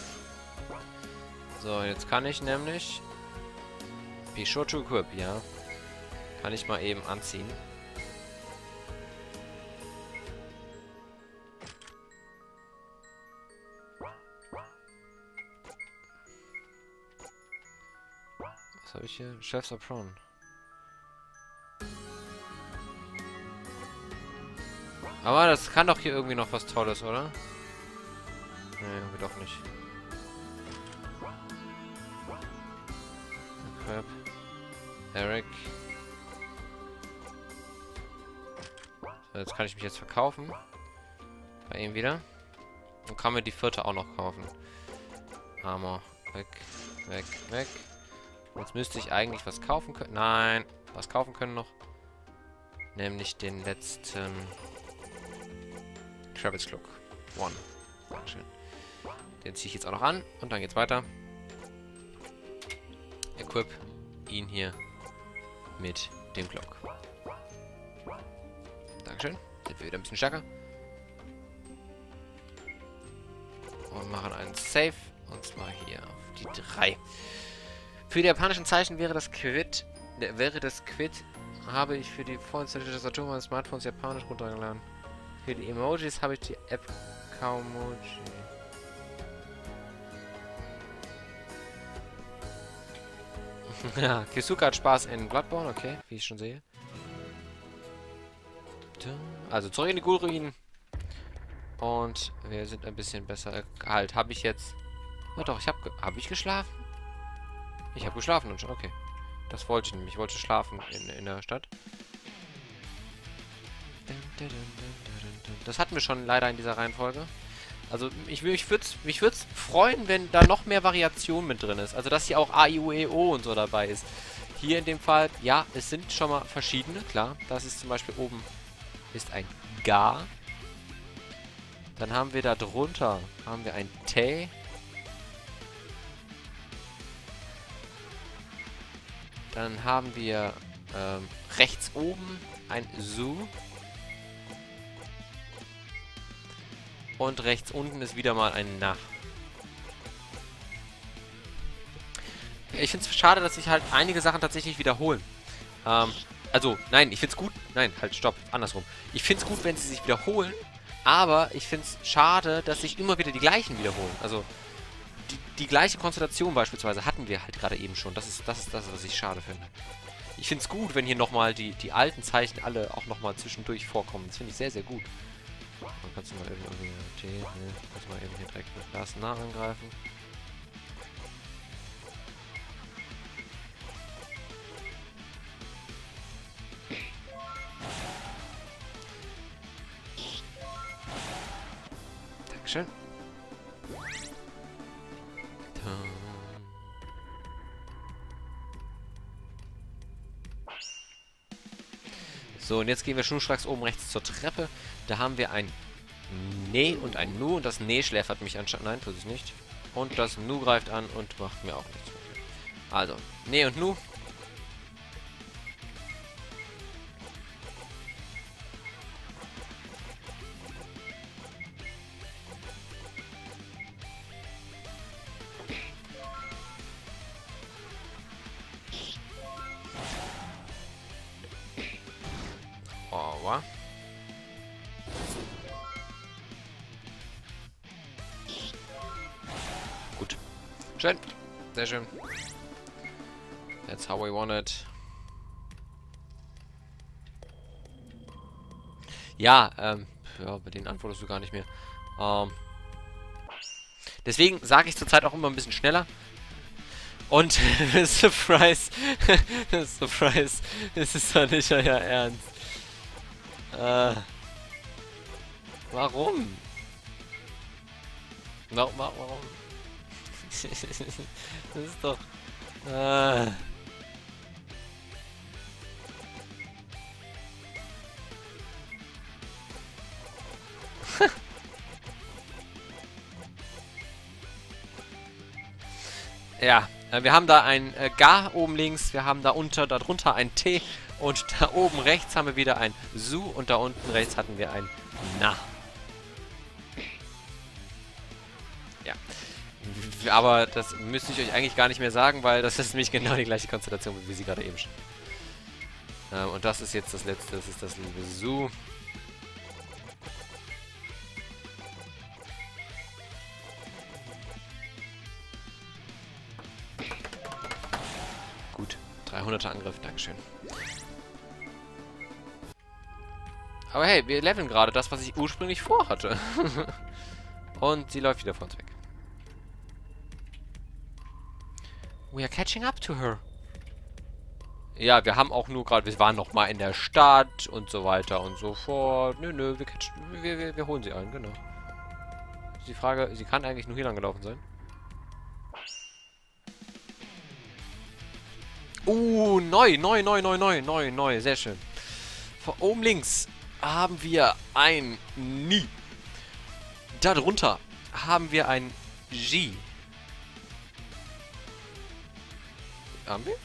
So, jetzt kann ich nämlich... Be sure to equip, ja. Kann ich mal eben anziehen. Was habe ich hier? Chef's Apron. Aber das kann doch hier irgendwie noch was Tolles, oder? Nee, irgendwie doch nicht. Crap. Eric. So, jetzt kann ich mich jetzt verkaufen. Bei ihm wieder. Und kann mir die vierte auch noch kaufen. Armor. Weg. Weg. Weg. Jetzt müsste ich eigentlich was kaufen können. Nein. Was kaufen können noch. Nämlich den letzten... Travis Cloak. One. Dankeschön. Den ziehe ich jetzt auch noch an. Und dann geht's weiter. Equip ihn hier mit dem Cloak. Dankeschön. Sind wir wieder ein bisschen stärker. Und machen einen Save. Und zwar hier auf die 3. Für die japanischen Zeichen wäre das Quid. Habe ich für die vorinstallierte Tastatur meines Smartphones japanisch runtergeladen. Für die Emojis habe ich die App Kaumoji. Ja, Kisuka hat Spaß in Bloodborne, okay, wie ich schon sehe. Also zurück in die Ghoul-Ruinen. Und wir sind ein bisschen besser. Halt, habe ich jetzt... Oh doch, hab ich geschlafen? Ich habe geschlafen und schon, okay. Das wollte ich nämlich. Ich wollte schlafen in der Stadt. Das hatten wir schon leider in dieser Reihenfolge. Also mich würd's freuen, wenn da noch mehr Variation mit drin ist. Also dass hier auch A, I, U, E, O und so dabei ist. Hier in dem Fall, ja, es sind schon mal verschiedene, klar. Das ist zum Beispiel oben ist ein Ga. Dann haben wir da drunter ein Te. Dann haben wir rechts oben ein Su. Und rechts unten ist wieder mal ein Na. Ich finde es schade, dass sich halt einige Sachen tatsächlich wiederholen. Also, nein, ich finde es gut. Nein, halt, stopp. Andersrum. Ich finde es gut, wenn sie sich wiederholen. Aber ich finde es schade, dass sich immer wieder die gleichen wiederholen. Also, die gleiche Konstellation beispielsweise hatten wir halt gerade eben schon. Das ist das, was ich schade finde. Ich finde es gut, wenn hier nochmal die alten Zeichen alle auch nochmal zwischendurch vorkommen. Das finde ich sehr, sehr gut. Dann kannst du mal eben irgendwie... kannst du mal eben hier direkt mit Last nah angreifen. Dankeschön. So, und jetzt gehen wir schnurstracks oben rechts zur Treppe. Da haben wir ein Ne und ein Nu. Und das Ne schläfert mich anscheinend. Nein, tut es nicht. Und das Nu greift an und macht mir auch nichts. Also, Ne und Nu. Aua. Gut. Schön. Sehr schön. That's how we want it. Ja, ja, bei denen antwortest du gar nicht mehr. Deswegen sage ich zurzeit auch immer ein bisschen schneller. Und Surprise. Surprise. Es ist doch nicht euer Ernst. Warum? Warum? Das ist doch... Ja, wir haben da ein Ga oben links, wir haben da darunter ein T und da oben rechts haben wir wieder ein Su und da unten rechts hatten wir ein Na. Ja. Aber das müsste ich euch eigentlich gar nicht mehr sagen, weil das ist nämlich genau die gleiche Konstellation, wie wir sie gerade eben schon. Und das ist jetzt das letzte, das ist das liebe Su. Gut, 300er Angriff, Dankeschön. Aber hey, wir leveln gerade das, was ich ursprünglich vorhatte. Und sie läuft wieder vor uns weg. We are catching up to her. Ja, wir haben auch nur gerade, wir waren noch mal in der Stadt und so weiter und so fort. Nö, wir holen sie ein, genau. Die Frage, sie kann eigentlich nur hier lang gelaufen sein. Neu, sehr schön. Von oben links haben wir ein Ni. Darunter haben wir ein Ji. Haben wir?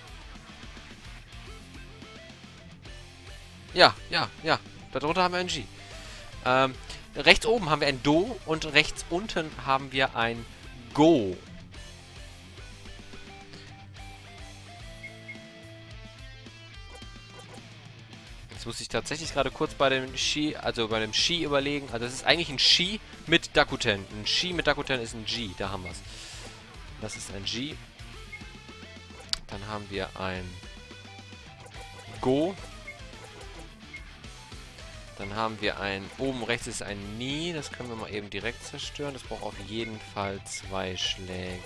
Ja. Darunter haben wir ein G. Rechts oben haben wir ein Do und rechts unten haben wir ein Go. Jetzt muss ich tatsächlich gerade kurz bei dem Shi, also bei dem Shi überlegen. Also das ist eigentlich ein Shi mit Dakuten. Ein Shi mit Dakuten ist ein G, da haben wir es. Das ist ein G. Dann haben wir ein Go. Dann haben wir ein... Oben rechts ist ein Ni. Das können wir mal eben direkt zerstören. Das braucht auf jeden Fall 2 Schläge.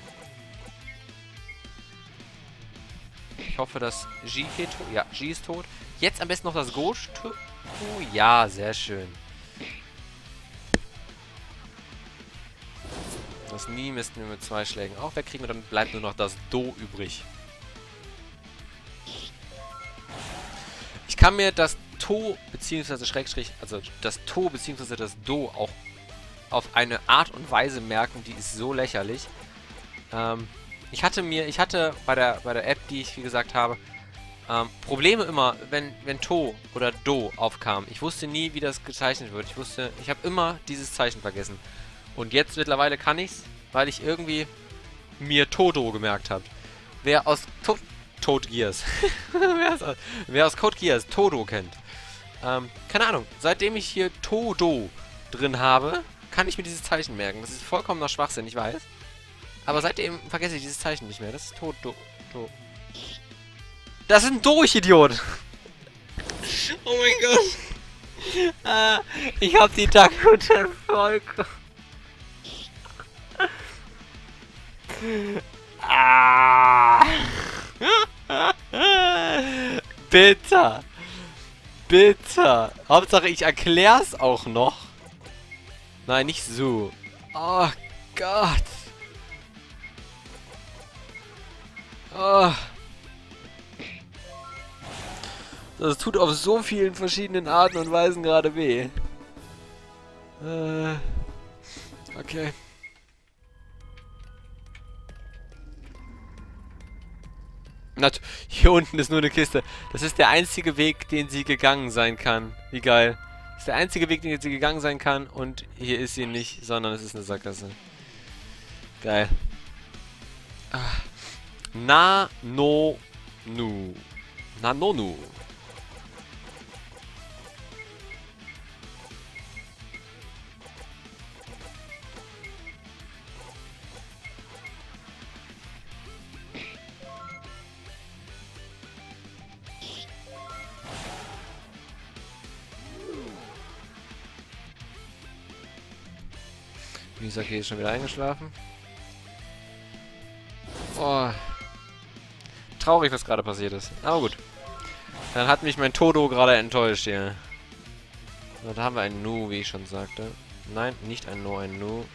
Ich hoffe, dass Ji hier tot... Ja, Ji ist tot. Jetzt am besten noch das Go. Oh, ja, sehr schön. Das Ni müssten wir mit 2 Schlägen auch wegkriegen. Und dann bleibt nur noch das Do übrig. Ich kann mir das To bzw. Schrägstrich, also das To bzw. das Do auch auf eine Art und Weise merken, die ist so lächerlich. Ich hatte bei der App, die ich wie gesagt habe, Probleme immer, wenn To oder Do aufkam. Ich wusste nie, wie das gezeichnet wird. Ich habe immer dieses Zeichen vergessen. Und jetzt mittlerweile kann ich's, weil ich irgendwie mir Todo gemerkt habe. Wer aus Code Geass wer aus Code Geass Todo kennt. Keine Ahnung. Seitdem ich hier Todo drin habe, kann ich mir dieses Zeichen merken. Das ist vollkommener Schwachsinn, ich weiß. Aber seitdem vergesse ich dieses Zeichen nicht mehr. Das ist Todo. Das ist ein Do, ich Idiot! Oh mein Gott! Ich hab die Dakuten vollkommen... Bitter! Bitter! Hauptsache ich erklär's auch noch. Nein, nicht so. Oh Gott! Oh. Das tut auf so vielen verschiedenen Arten und Weisen gerade weh. Okay. Hier unten ist nur eine Kiste. Das ist der einzige Weg, den sie gegangen sein kann. Wie geil. Das ist der einzige Weg, den sie gegangen sein kann. Und hier ist sie nicht, sondern es ist eine Sackgasse. Geil. Nanonu. Nanonu. Misaki ist schon wieder eingeschlafen. Oh. Traurig, was gerade passiert ist. Aber gut. Dann hat mich mein Todo gerade enttäuscht hier. So, da haben wir ein Nu, wie ich schon sagte. Nein, nicht ein No, ein Nu.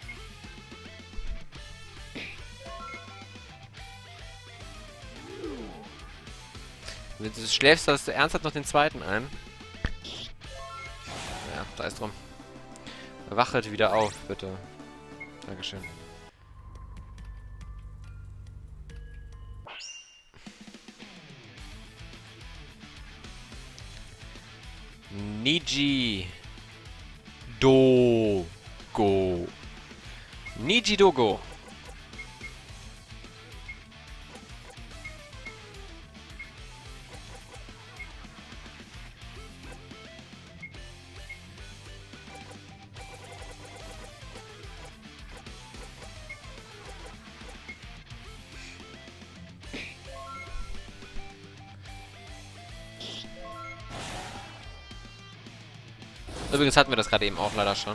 Du schläfst das ernsthaft noch den zweiten ein. Ja, da ist drum. Wachet wieder auf, bitte. Dankeschön. Niji Dogo. Niji Dogo. Übrigens hatten wir das gerade eben auch leider schon.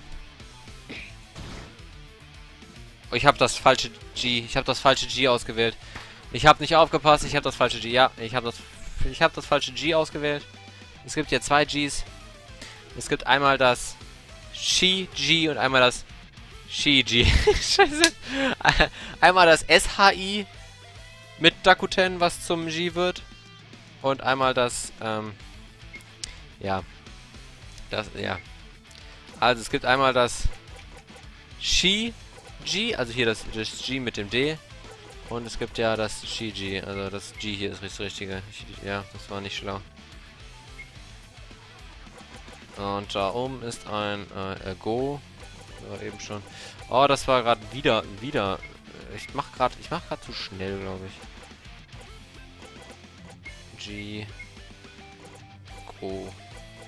Oh, ich habe das falsche G. Ich habe das falsche G ausgewählt. Ich habe nicht aufgepasst. Ich habe das falsche G. Ja, ich habe das falsche G ausgewählt. Es gibt hier zwei Gs. Es gibt einmal das Shi-G und einmal das Shi-G. Scheiße. Einmal das SHI mit Dakuten, was zum G wird. Und einmal das, ja. Ja. Also es gibt einmal das Shi-G, also hier das G mit dem D. Und es gibt ja das Shi-G, also das G hier ist das Richtige. Ja, das war nicht schlau. Und da oben ist ein Go. War eben schon. Oh, das war gerade wieder. Ich mach grad zu schnell, glaube ich. G. Go.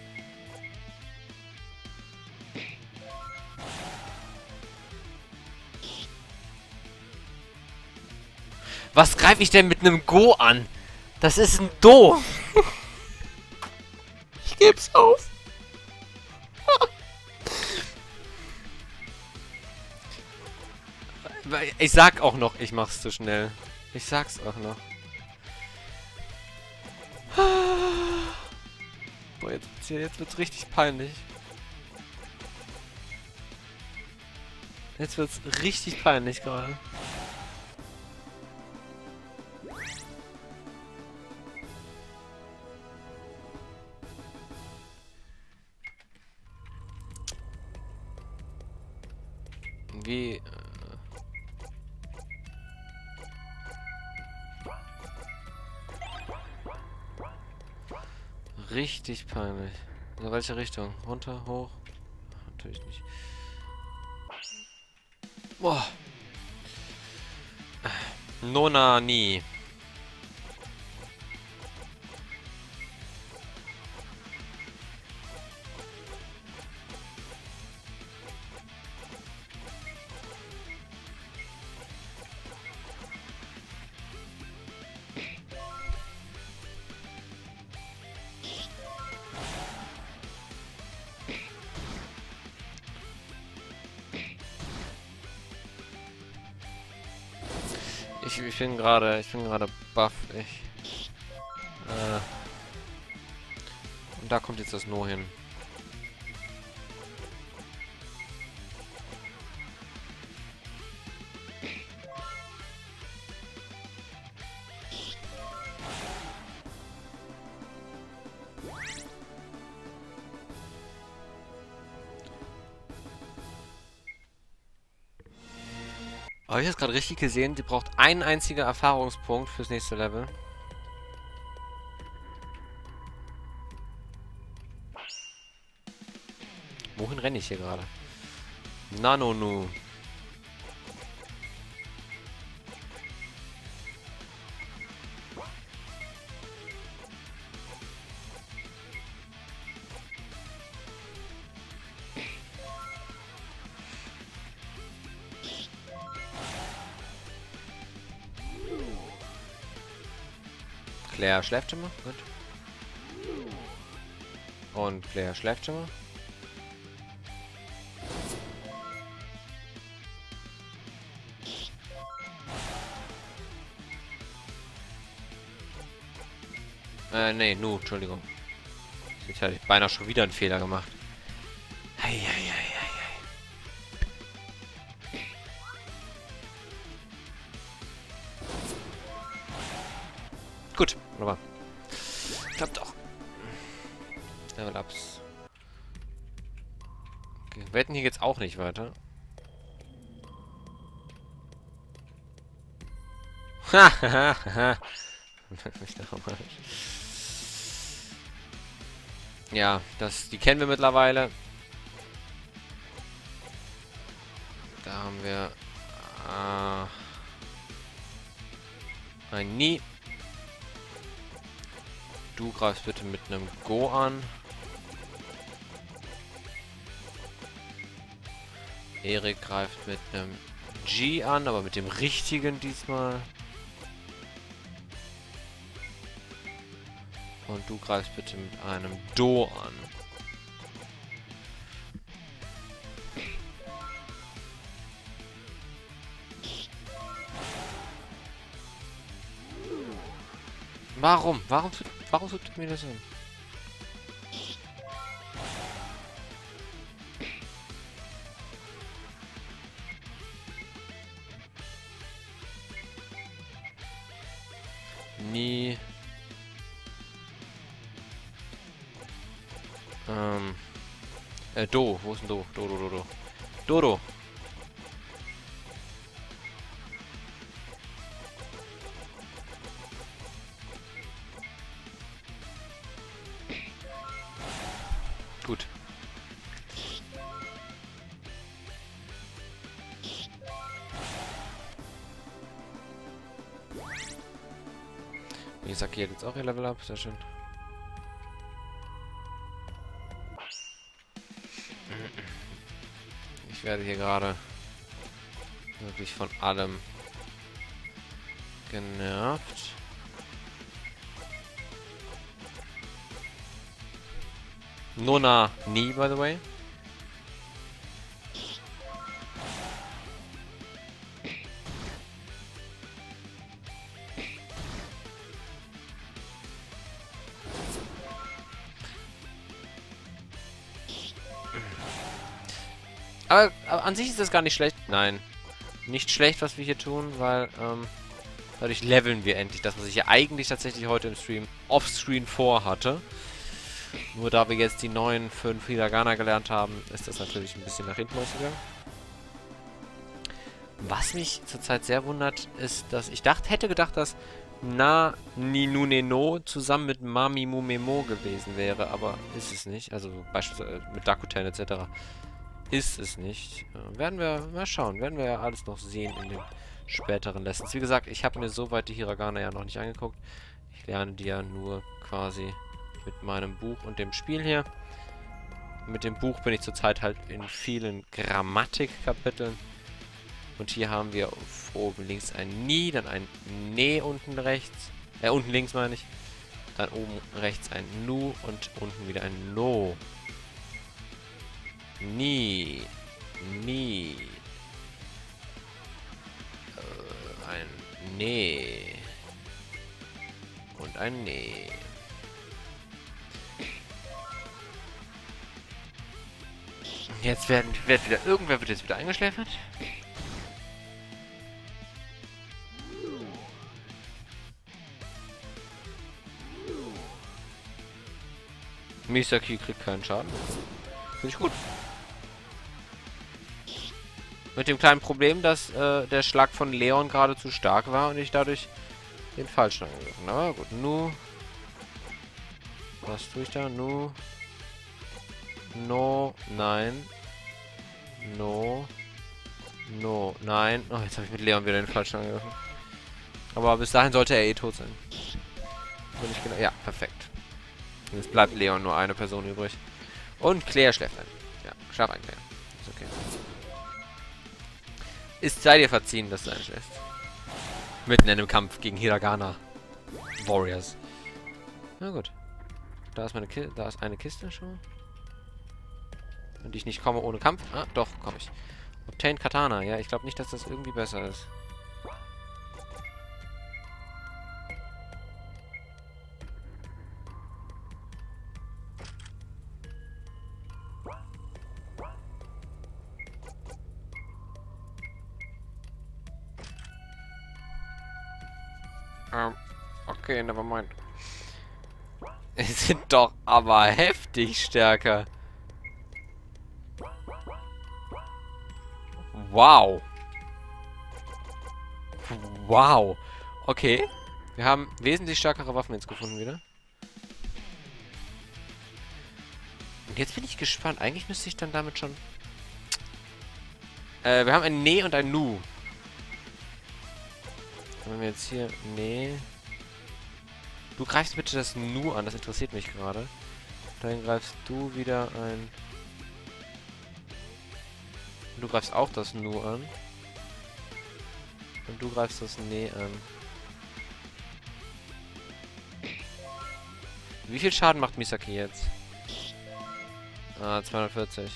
Was greife ich denn mit einem Go an? Das ist ein Do. Ich geb's auf. Ich sag auch noch, ich mach's zu schnell. Ich sag's auch noch. Boah, jetzt wird's richtig peinlich. Jetzt wird's richtig peinlich gerade. Wie... Richtig peinlich. In welche Richtung? Runter, hoch? Natürlich nicht. Boah. Nonani. Ich bin gerade baff. Und da kommt jetzt das No hin. Habe ich das gerade richtig gesehen? Die braucht einen einzigen Erfahrungspunkt fürs nächste Level. Wohin renne ich hier gerade? Nanonu. Claire schläft immer. Gut. Und Claire schläft immer. Nee, Entschuldigung. Jetzt hatte ich beinahe schon wieder einen Fehler gemacht. Eieieiei. Gut, wunderbar. Klappt doch. Level Ups. Okay, wetten hier geht's auch nicht weiter. Ja, die kennen wir mittlerweile. Da haben wir ein Nie. Du greifst bitte mit einem Go an. Erik greift mit einem G an, aber mit dem richtigen diesmal. Und du greifst bitte mit einem Do an. Warum? Warum tut mir das an? Nie. Do. Wo ist denn Do? Do. Dodo. Gut. Misaki hat jetzt auch ihr Level up, sehr schön. Ich werde hier gerade wirklich von allem genervt. Nona nie, by the way. Aber an sich ist das gar nicht schlecht. Nein. Nicht schlecht, was wir hier tun, weil dadurch leveln wir endlich. Das, was ich ja eigentlich tatsächlich heute im Stream offscreen vorhatte. Nur da wir jetzt die neuen 5 Hiragana gelernt haben, ist das natürlich ein bisschen nach hinten losgegangen. Was mich zurzeit sehr wundert, ist, dass ich hätte gedacht, dass Na Ni Nu Ne No zusammen mit Mami Mu Memo gewesen wäre, aber ist es nicht. Also beispielsweise mit Dakuten etc. Ist es nicht. Werden wir mal schauen. Werden wir ja alles noch sehen in den späteren Lessons. Wie gesagt, ich habe mir soweit die Hiragana ja noch nicht angeguckt. Ich lerne die ja nur quasi mit meinem Buch und dem Spiel hier. Mit dem Buch bin ich zurzeit halt in vielen Grammatikkapiteln. Und hier haben wir oben links ein Ni, dann ein Ne unten rechts. Unten links meine ich. Dann oben rechts ein Nu und unten wieder ein No. Nie. Nie. Ein Nee. Und ein Nee. Jetzt irgendwer wird jetzt wieder eingeschläfert. Misaki kriegt keinen Schaden. Finde ich gut. Mit dem kleinen Problem, dass der Schlag von Leon gerade zu stark war und ich dadurch den falschen angegriffen habe. Aber gut, Nu. Was tue ich da? Nu. No. Nein. No. No. Nein. Oh, jetzt habe ich mit Leon wieder den falschen angegriffen. Aber bis dahin sollte er eh tot sein. Wenn ich genau. Ja, perfekt. Und es bleibt Leon nur eine Person übrig. Und Claire schläft ein. Ja, schlaf ein, Claire. Ist okay. Ist sei dir verziehen, dass du einschläfst. Mitten in einem Kampf gegen Hiragana Warriors. Na gut. Da ist da ist eine Kiste schon. Und ich nicht komme ohne Kampf. Ah, doch, komme ich. Obtain Katana. Ja, ich glaube nicht, dass das irgendwie besser ist. Okay, nevermind. Es sind doch aber heftig stärker. Wow. Wow. Okay. Wir haben wesentlich stärkere Waffen jetzt gefunden wieder. Jetzt bin ich gespannt. Eigentlich müsste ich dann damit schon... wir haben ein Ne und ein Nu. Wenn wir jetzt hier... Nee. Du greifst bitte das Nu an. Das interessiert mich gerade. Dann greifst du wieder ein... Du greifst auch das Nu an. Und du greifst das Ne an. Wie viel Schaden macht Misaki jetzt? Ah, 240.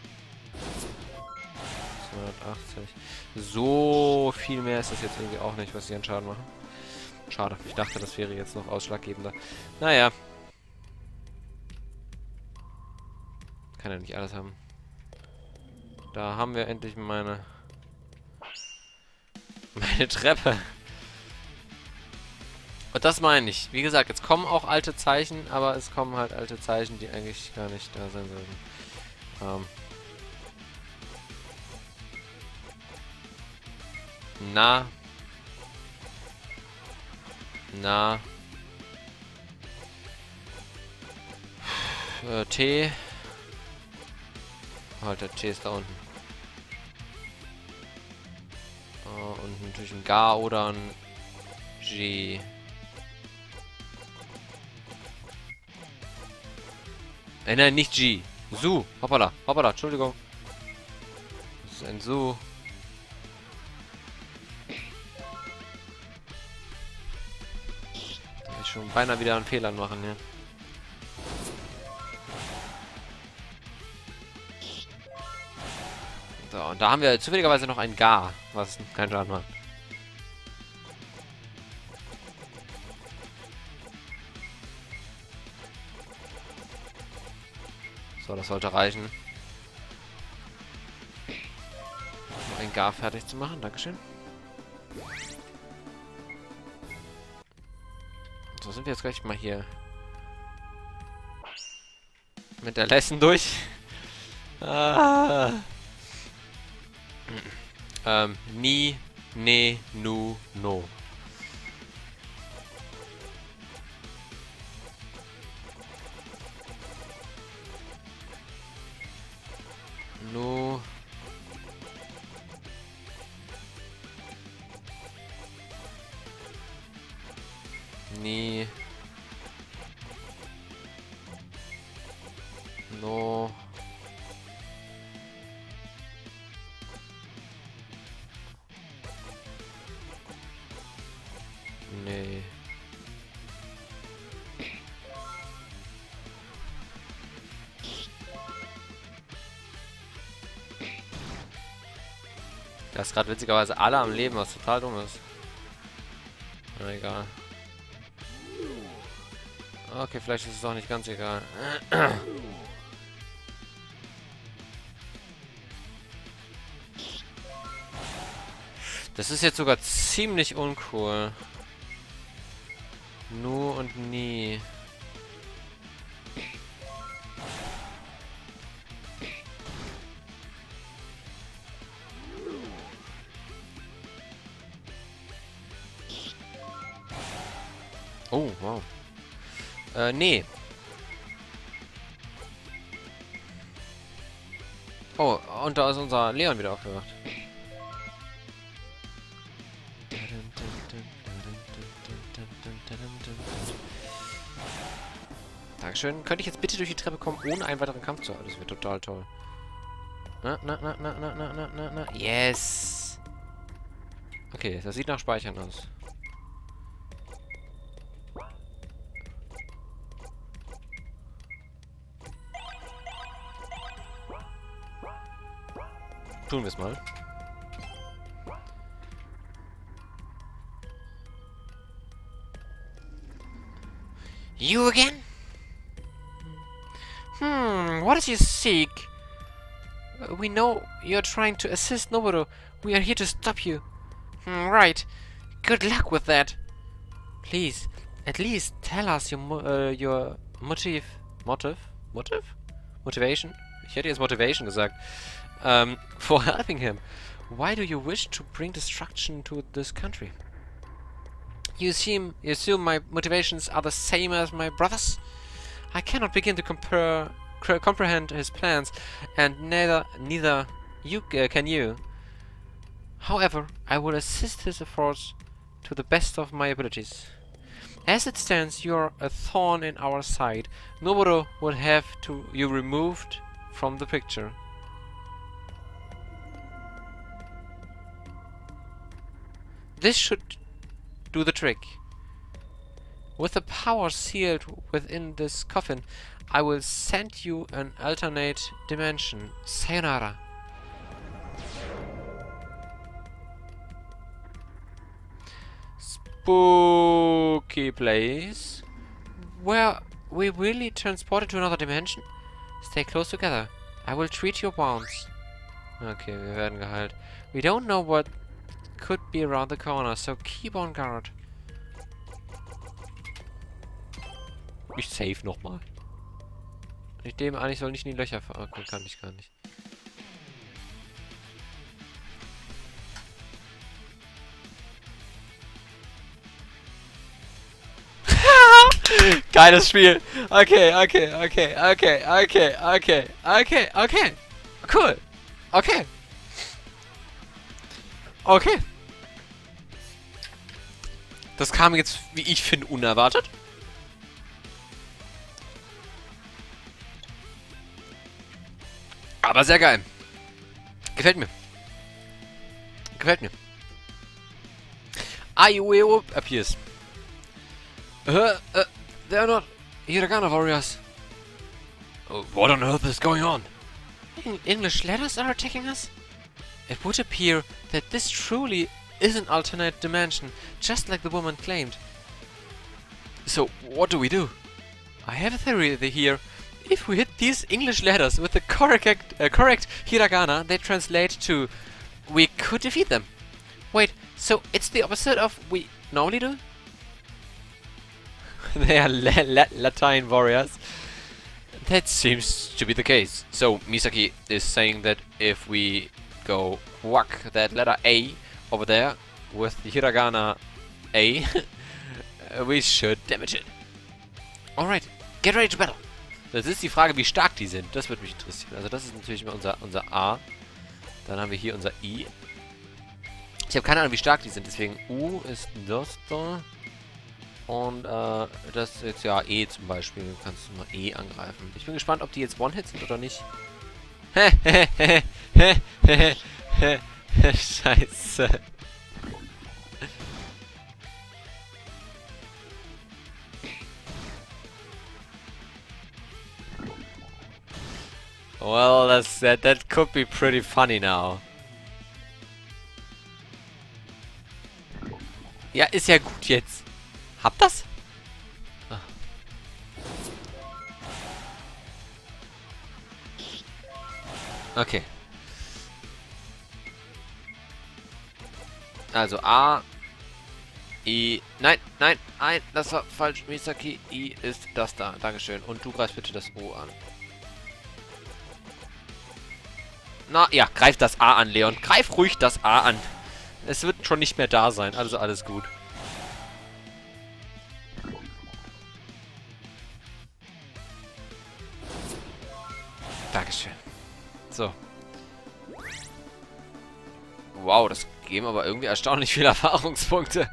280. So viel mehr ist das jetzt irgendwie auch nicht, was sie an Schaden machen. Schade. Ich dachte, das wäre jetzt noch ausschlaggebender. Naja. Kann ja nicht alles haben. Da haben wir endlich meine Treppe. Und das meine ich. Wie gesagt, jetzt kommen auch alte Zeichen, aber es kommen halt alte Zeichen, die eigentlich gar nicht da sein sollten. Na. T. Halt, der T ist da unten. Und natürlich ein Ga oder ein G. Nein, nicht G. Su. Hoppala. Hoppala. Entschuldigung. Das ist ein Su. Da ich schon beinahe wieder einen Fehler machen, ja. So, und da haben wir zufälligerweise noch ein Ga, was keinen Schaden macht. So, das sollte reichen. Um ein Gar fertig zu machen. Dankeschön. So, sind wir jetzt gleich mal hier mit der Lesson durch. Ni, ne, nu, no. No. Ni. No. Nee. Da ist gerade witzigerweise alle am Leben, was total dumm ist. Na egal. Okay, vielleicht ist es auch nicht ganz egal. Das ist jetzt sogar ziemlich uncool. Nu und nie. Oh, wow. Nee. Oh, und da ist unser Leon wieder aufgewacht. Dankeschön. Könnte ich jetzt bitte durch die Treppe kommen, ohne einen weiteren Kampf zu haben? Das wäre total toll. Na. Yes! Okay, das sieht nach Speichern aus. Tun wir es mal. You again? What does you seek? We know you're trying to assist Noboru. We are here to stop you. Right. Good luck with that. Please, at least tell us your motivation? Ich hätte jetzt Motivation gesagt. For helping him. Why do you wish to bring destruction to this country? You assume my motivations are the same as my brother's? I cannot begin to compare comprehend his plans, and neither you can you. However, I will assist his efforts to the best of my abilities. As it stands, you are a thorn in our side. Noboru will have you removed from the picture. This should do the trick. With the power sealed within this coffin, I will send you an alternate dimension. Sayonara. Spooky place. Where we really transported to another dimension? Stay close together. I will treat your wounds. Okay, wir werden geheilt. We don't know what could be around the corner, so keep on guard. Ich save nochmal. Ich nehme an, ich soll nicht in die Löcher fahren. Okay, kann ich gar nicht. Geiles Spiel. Okay. Cool. Okay. Das kam jetzt, wie ich finde, unerwartet. Aber sehr geil. Gefällt mir. Aiueo appears. They are not Hiragana warriors. What on earth is going on? English letters are attacking us? It would appear that this truly is an alternate dimension, just like the woman claimed. So, what do we do? I have a theory here. If we hit these English letters with the correct hiragana, they translate to we could defeat them. Wait, so it's the opposite of we normally do? They are Latin warriors. That seems to be the case. So Misaki is saying that if we go whack that letter A over there with the hiragana A, we should damage it. Alright, get ready to battle. Das ist die Frage, wie stark die sind. Das würde mich interessieren. Also das ist natürlich unser A. Dann haben wir hier unser I. Ich habe keine Ahnung, wie stark die sind. Deswegen U ist das da. Und das ist jetzt ja E zum Beispiel. Kannst du mal E angreifen. Ich bin gespannt, ob die jetzt One-Hit sind oder nicht. Scheiße. Well, that could be pretty funny now. Ja, ist ja gut jetzt. Habt das? Ah. Okay. Also A, I, nein, das war falsch, Misaki. I ist das da, Dankeschön. Und du greifst bitte das O an. Na ja, greif das A an, Leon. Greif ruhig das A an. Es wird schon nicht mehr da sein, also alles gut. Dankeschön. So. Wow, das geben aber irgendwie erstaunlich viele Erfahrungspunkte.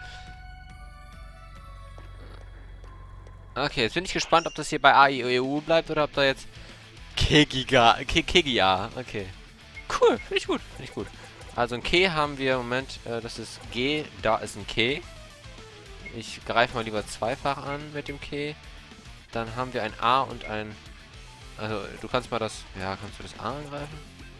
Okay, jetzt bin ich gespannt, ob das hier bei AIEU bleibt oder ob da jetzt Kegia. Okay. Cool, finde ich gut. Also ein K haben wir, Moment, das ist G, da ist ein K. Ich greife mal lieber zweifach an mit dem K. Dann haben wir ein A und ein... Also, du kannst mal das... Ja, kannst du das A angreifen?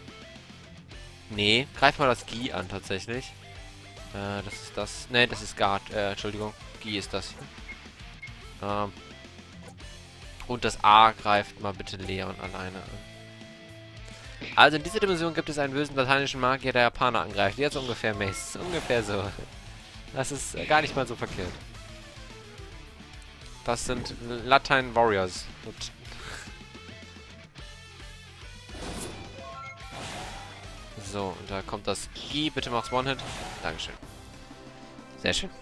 Nee, greif mal das G an, tatsächlich. Das ist das... Ne, das ist Guard, Entschuldigung. G ist das hier. Und das A greift mal bitte Leon alleine an. Also in dieser Dimension gibt es einen bösen lateinischen Magier, der Japaner angreift. Jetzt ungefähr Mace. Ungefähr so. Das ist gar nicht mal so verkehrt. Das sind Latin Warriors. Und so, und da kommt das Gi. Bitte mach's One-Hit. Dankeschön. Sehr schön.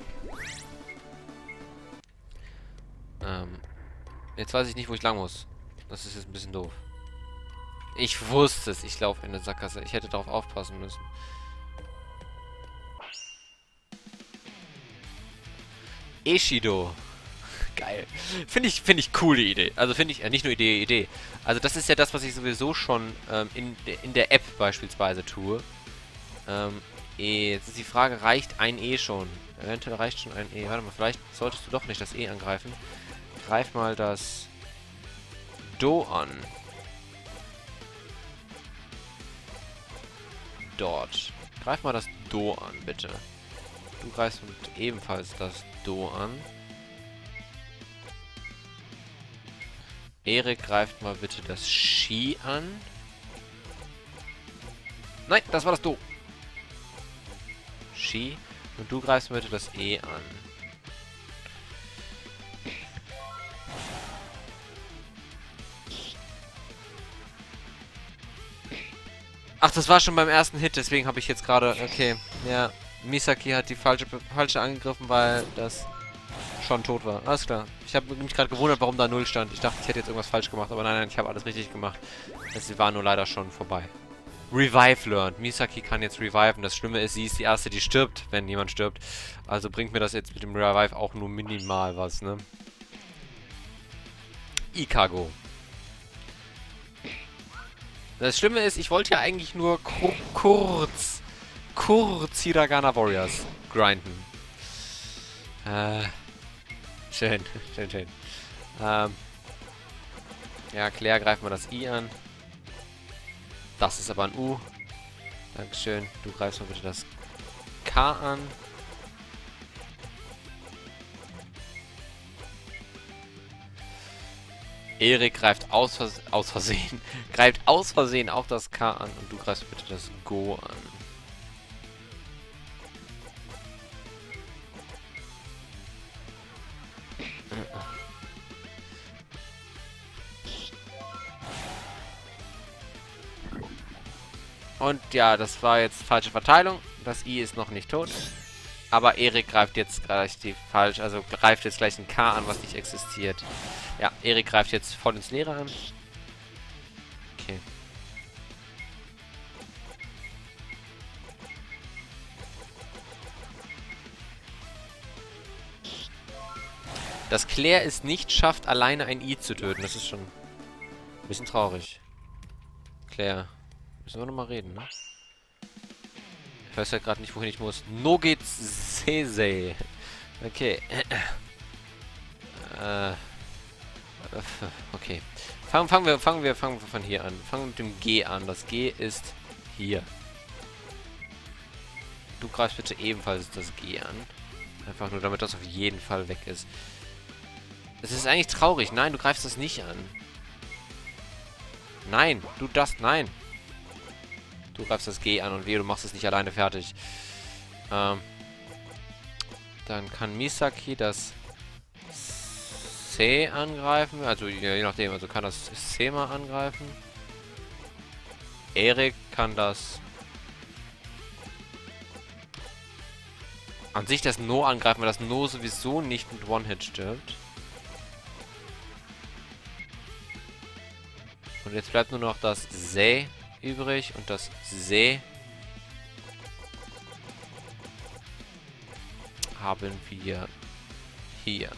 Jetzt weiß ich nicht, wo ich lang muss. Das ist jetzt ein bisschen doof. Ich wusste es. Ich laufe in eine Sackgasse. Ich hätte darauf aufpassen müssen. Eshido. Geil. Finde ich coole Idee. Also finde ich, nicht nur Idee. Also das ist ja das, was ich sowieso schon in der App beispielsweise tue. Jetzt ist die Frage, reicht ein E schon? Eventuell reicht schon ein E. Warte mal, vielleicht solltest du doch nicht das E angreifen. Greif mal das Do an. Dort. Greif mal das Do an, bitte. Du greifst ebenfalls das Do an. Erik greift mal bitte das Shi an. Nein, das war das Do. Shi. Und du greifst bitte das E an. Ach, das war schon beim ersten Hit, deswegen habe ich jetzt gerade... Okay, ja. Misaki hat die falsche angegriffen, weil das schon tot war. Alles klar. Ich habe mich gerade gewundert, warum da 0 stand. Ich dachte, ich hätte jetzt irgendwas falsch gemacht, aber nein, ich habe alles richtig gemacht. Es war nur leider schon vorbei. Revive learned. Misaki kann jetzt reviven. Das Schlimme ist, sie ist die Erste, die stirbt, wenn jemand stirbt. Also bringt mir das jetzt mit dem Revive auch nur minimal was, ne? Ikago. Das Schlimme ist, ich wollte ja eigentlich nur kurz Hiragana Warriors grinden. Schön. Ja, Claire, greift mal das I an. Das ist aber ein U. Dankeschön. Du greifst mal bitte das K an. Erik greift aus Versehen. Greift aus Versehen auch das K an. Und du greifst bitte das Go an. Und ja, das war jetzt falsche Verteilung. Das I ist noch nicht tot. Aber Erik greift jetzt gleich greift jetzt gleich ein K an, was nicht existiert. Ja, Erik greift jetzt voll ins Leere an. Okay. Dass Claire es nicht schafft, alleine ein I zu töten, das ist schon ein bisschen traurig. Claire. Müssen wir nochmal reden, ne? Ich weiß ja gerade nicht, wohin ich muss. No geht's Sese. Okay. Okay. Fangen wir von hier an. Fangen wir mit dem G an. Das G ist hier. Du greifst bitte ebenfalls das G an. Einfach nur, damit das auf jeden Fall weg ist. Es ist eigentlich traurig. Nein, du greifst das nicht an. Nein, nein. Du greifst das G an und wehe, du machst es nicht alleine fertig. Dann kann Misaki das C angreifen. Also je nachdem, also kann das C mal angreifen. Erik kann das an sich das No angreifen, weil das No sowieso nicht mit One-Hit stirbt. Und jetzt bleibt nur noch das Se übrig und das Se haben wir hier.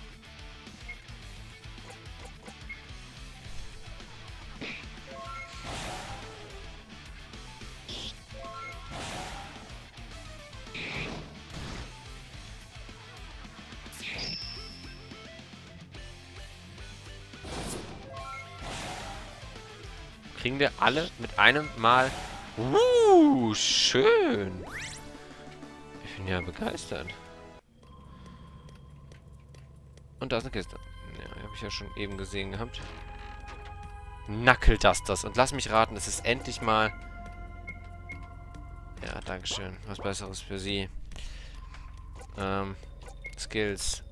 Kriegen wir alle mit einem Mal. Schön. Ich bin ja begeistert. Und da ist eine Kiste. Ja, habe ich ja schon eben gesehen gehabt. Knuckle-Dusters. Und lass mich raten, es ist endlich mal... Ja, dankeschön. Was Besseres für sie. Skills.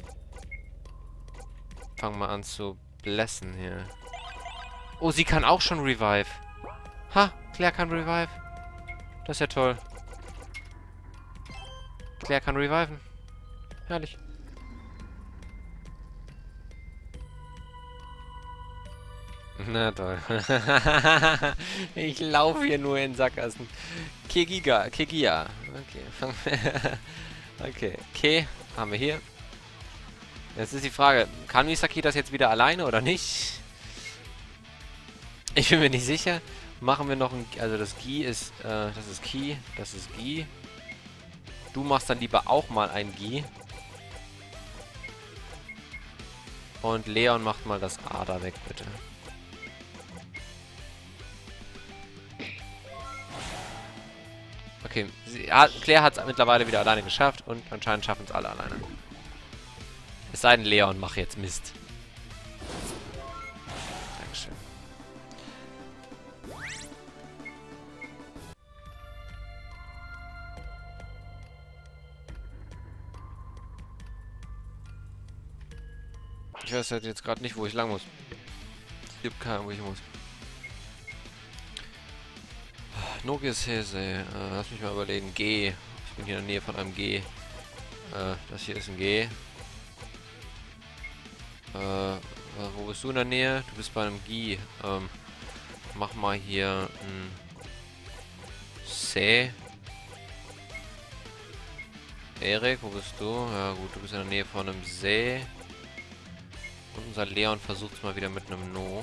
Fangen wir an zu blessen hier. Oh, sie kann auch schon Revive. Ha, Claire kann Revive. Das ist ja toll. Claire kann reviven. Herrlich. Na toll. Ich laufe hier nur in Sackgassen. Kegia. Okay. Okay. Haben wir hier. Jetzt ist die Frage, kann Misaki das jetzt wieder alleine oder nicht? Ich bin mir nicht sicher. Machen wir noch ein... Also das Gi ist... das ist Ki. Das ist Gi. Du machst dann lieber auch mal ein Gi. Und Leon macht mal das A da weg, bitte. Okay, Claire hat es mittlerweile wieder alleine geschafft und anscheinend schaffen es alle alleine. Es sei denn, Leon macht jetzt Mist. Dankeschön. Ich weiß halt jetzt gerade nicht, wo ich lang muss. Ich habe keine Ahnung, wo ich muss. Nogias Hese. Lass mich mal überlegen. G. Ich bin hier in der Nähe von einem G. Das hier ist ein G. Wo bist du in der Nähe? Du bist bei einem G. Mach mal hier ein C. Erik, wo bist du? Ja gut, du bist in der Nähe von einem See. Und unser Leon versucht es mal wieder mit einem No.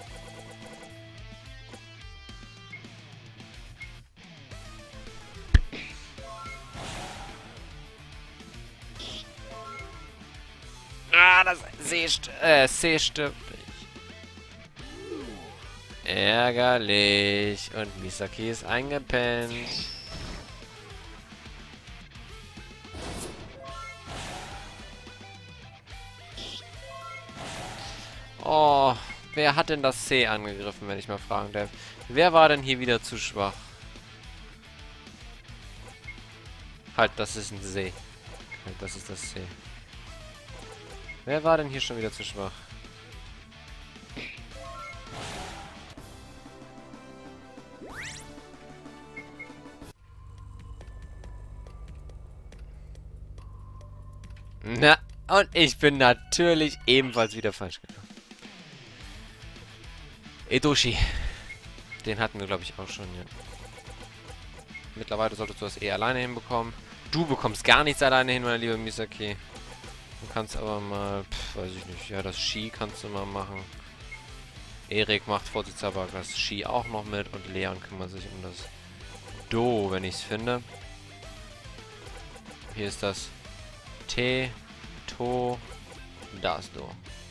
Ah, das C stirbt nicht. Ärgerlich. Und Misaki ist eingepennt. Oh, wer hat denn das C angegriffen, wenn ich mal fragen darf? Wer war denn hier wieder zu schwach? Halt, das ist ein See. Halt, das ist das C. Wer war denn hier schon wieder zu schwach? Na, und ich bin natürlich ebenfalls wieder falsch gegangen. Edoshi. Den hatten wir, glaube ich, auch schon, ja. Mittlerweile solltest du das eh alleine hinbekommen. Du bekommst gar nichts alleine hin, meine liebe Misaki. Du kannst aber mal, weiß ich nicht, ja, das Ski kannst du mal machen. Erik macht vorsichtshalber das Ski auch noch mit und Leon kümmert sich um das Do, wenn ich es finde. Hier ist das T, To, das Do.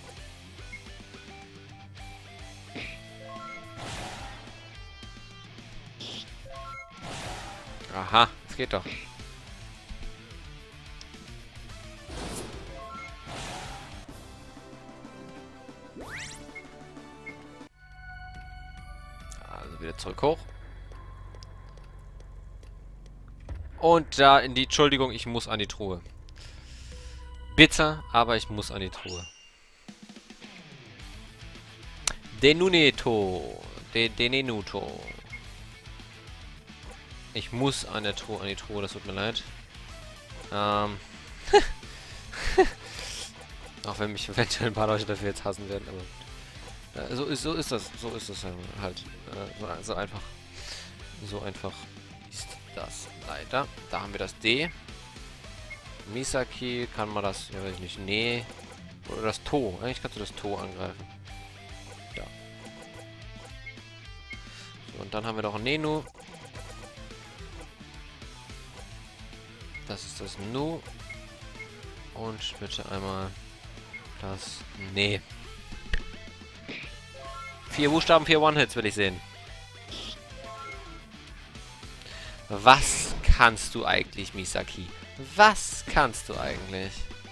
Aha, das geht doch. Also wieder zurück hoch. Und da in die... Entschuldigung, ich muss an die Truhe. Bitter, aber ich muss an die Truhe. Denuneto. Denenuto. Ich muss an die Truhe, das tut mir leid. Auch wenn mich eventuell ein paar Leute dafür jetzt hassen werden, aber so ist das halt. So einfach. So einfach ist das leider. Da haben wir das D. Misaki, kann man das, ja weiß ich nicht, nee. Oder das To. Eigentlich kannst du das To angreifen. Ja. So, und dann haben wir noch ein Nenu. Das ist das Nu. Und bitte einmal das Nee. 4 Buchstaben, 4 One-Hits will ich sehen. Was kannst du eigentlich, Misaki? Was kannst du eigentlich?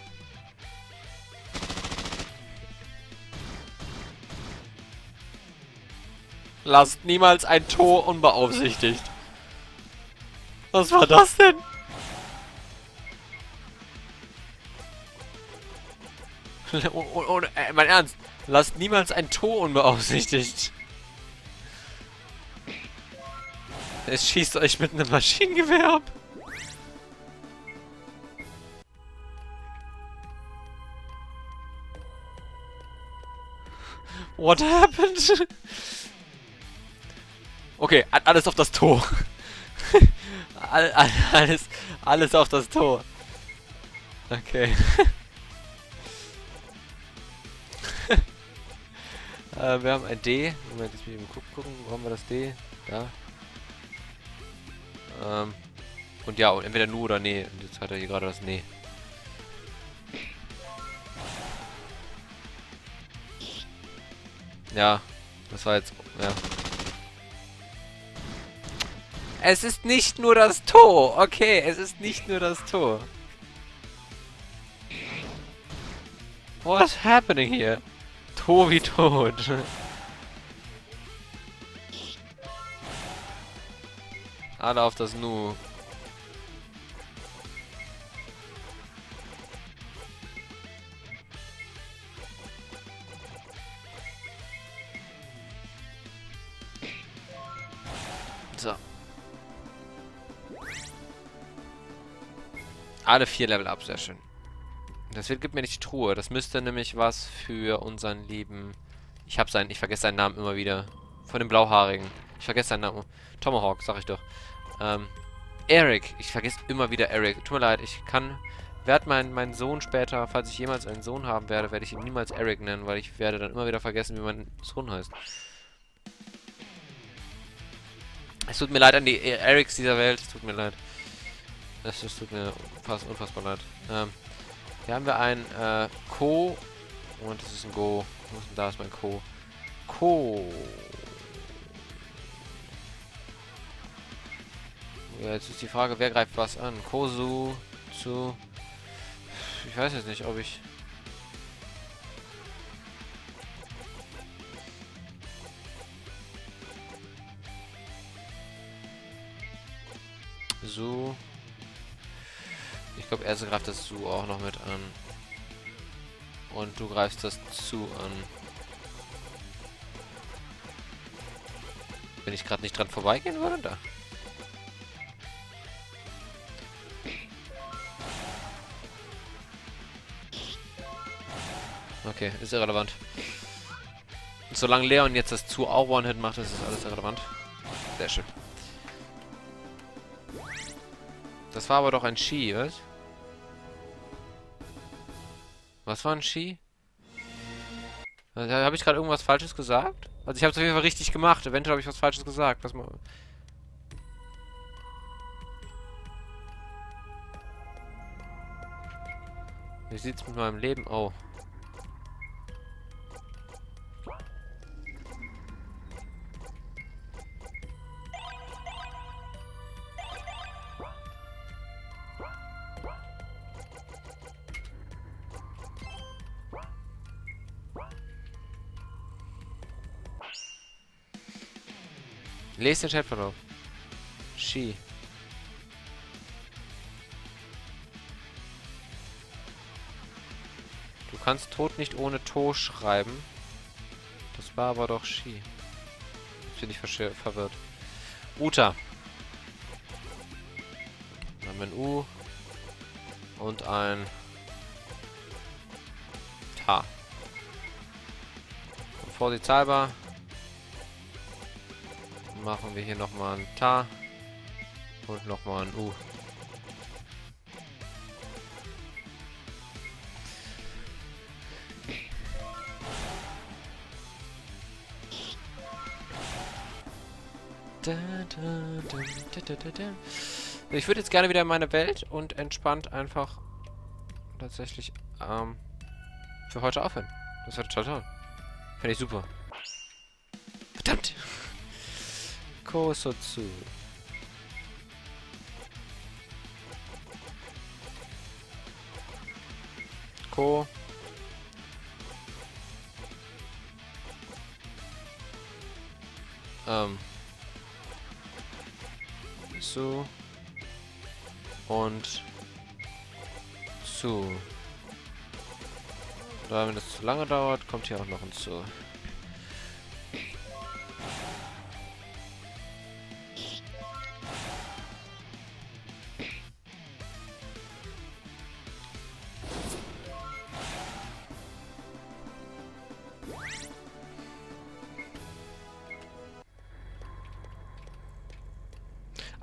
Lasst niemals ein Tor unbeaufsichtigt. Was war das denn? Mein Ernst. Lasst niemals ein Tor unbeaufsichtigt. Es schießt euch mit einem Maschinengewehr ab. What happened? Okay, alles auf das Tor. Alles auf das Tor. Okay. Wir haben ein D. Moment, jetzt muss ich mal gucken. Wo haben wir das D? Da. Und ja, und entweder Nu oder Nee. Und jetzt hat er hier gerade das Nee. Ja, das war jetzt... Ja. Es ist nicht nur das Tor. Okay, es ist nicht nur das Tor. What's happening here? Tor wie tot. Alle auf das Nu. So. Alle 4 Level up, sehr schön. Das gibt mir nicht die Truhe. Das müsste nämlich was für unseren lieben... Ich vergesse seinen Namen immer wieder. Von dem Blauhaarigen. Ich vergesse seinen Namen. Tomahawk, sag ich doch. Eric. Ich vergesse immer wieder Eric. Tut mir leid, werde meinen Sohn später, falls ich jemals einen Sohn haben werde, werde ich ihn niemals Eric nennen, weil ich werde dann immer wieder vergessen, wie mein Sohn heißt. Es tut mir leid an die Erics dieser Welt. Es tut mir leid. Es tut mir unfassbar leid. Hier haben wir ein Ko. Und das ist ein Go. Da ist mein Ko. Ko. Ja, jetzt ist die Frage, wer greift was an? Kosu zu... Ich weiß jetzt nicht, ob ich... Su. Ich glaube, er greift das Su auch noch mit an. Und du greifst das Zu an. Wenn ich gerade nicht dran vorbeigehen würde, da. Okay, ist irrelevant. Und solange Leon jetzt das Zu auch One-Hit macht, ist das alles irrelevant. Sehr schön. Das war aber doch ein Shi, was? Was war ein Shi? Habe ich gerade irgendwas Falsches gesagt? Also ich habe es auf jeden Fall richtig gemacht. Eventuell habe ich was Falsches gesagt. Was mal... Wie sieht's mit meinem Leben? Oh. Lest den Chatverlauf. Shi. Du kannst Tod nicht ohne To schreiben. Das war aber doch Shi. Jetzt bin ich verwirrt. Uta. Dann haben wir ein U. Und ein Ta. Und vorsichtshalber machen wir hier nochmal ein Ta und nochmal ein U. Ich würde jetzt gerne wieder in meine Welt und entspannt einfach tatsächlich für heute aufhören. Das wäre total toll. Finde ich super. Verdammt! Kosotsu. Ko. Zu. Und zu. Da, wenn das zu lange dauert, kommt hier auch noch ein Zu.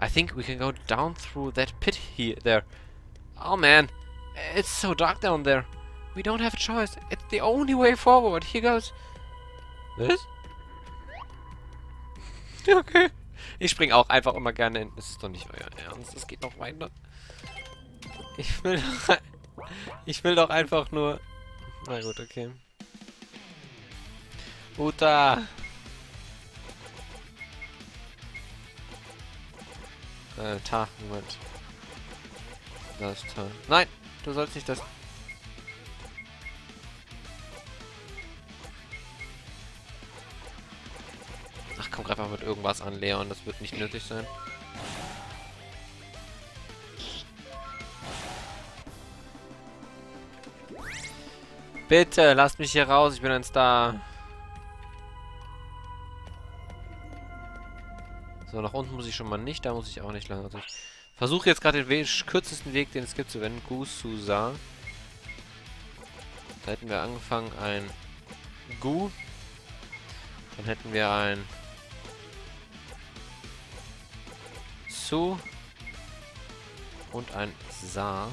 I think we can go down through that pit here, there. Oh man, it's so dark down there. We don't have a choice. It's the only way forward. Here goes. Was? Okay. Ich spring auch einfach immer gerne hin. Das ist doch nicht euer Ernst. Es geht noch weiter. Ich will doch einfach nur... Na gut, okay. Uta! Moment. Das ist toll. Nein! Du sollst nicht das... Ach komm, greif einfach mit irgendwas an, Leon. Das wird nicht nötig sein. Bitte, lasst mich hier raus. Ich bin ein Star. So, nach unten muss ich schon mal nicht. Da muss ich auch nicht lang. Also ich versuche jetzt gerade den kürzesten Weg, den es gibt, zu wenden. Gususa. Da hätten wir angefangen ein Gu. Dann hätten wir ein Su. Und ein Sa.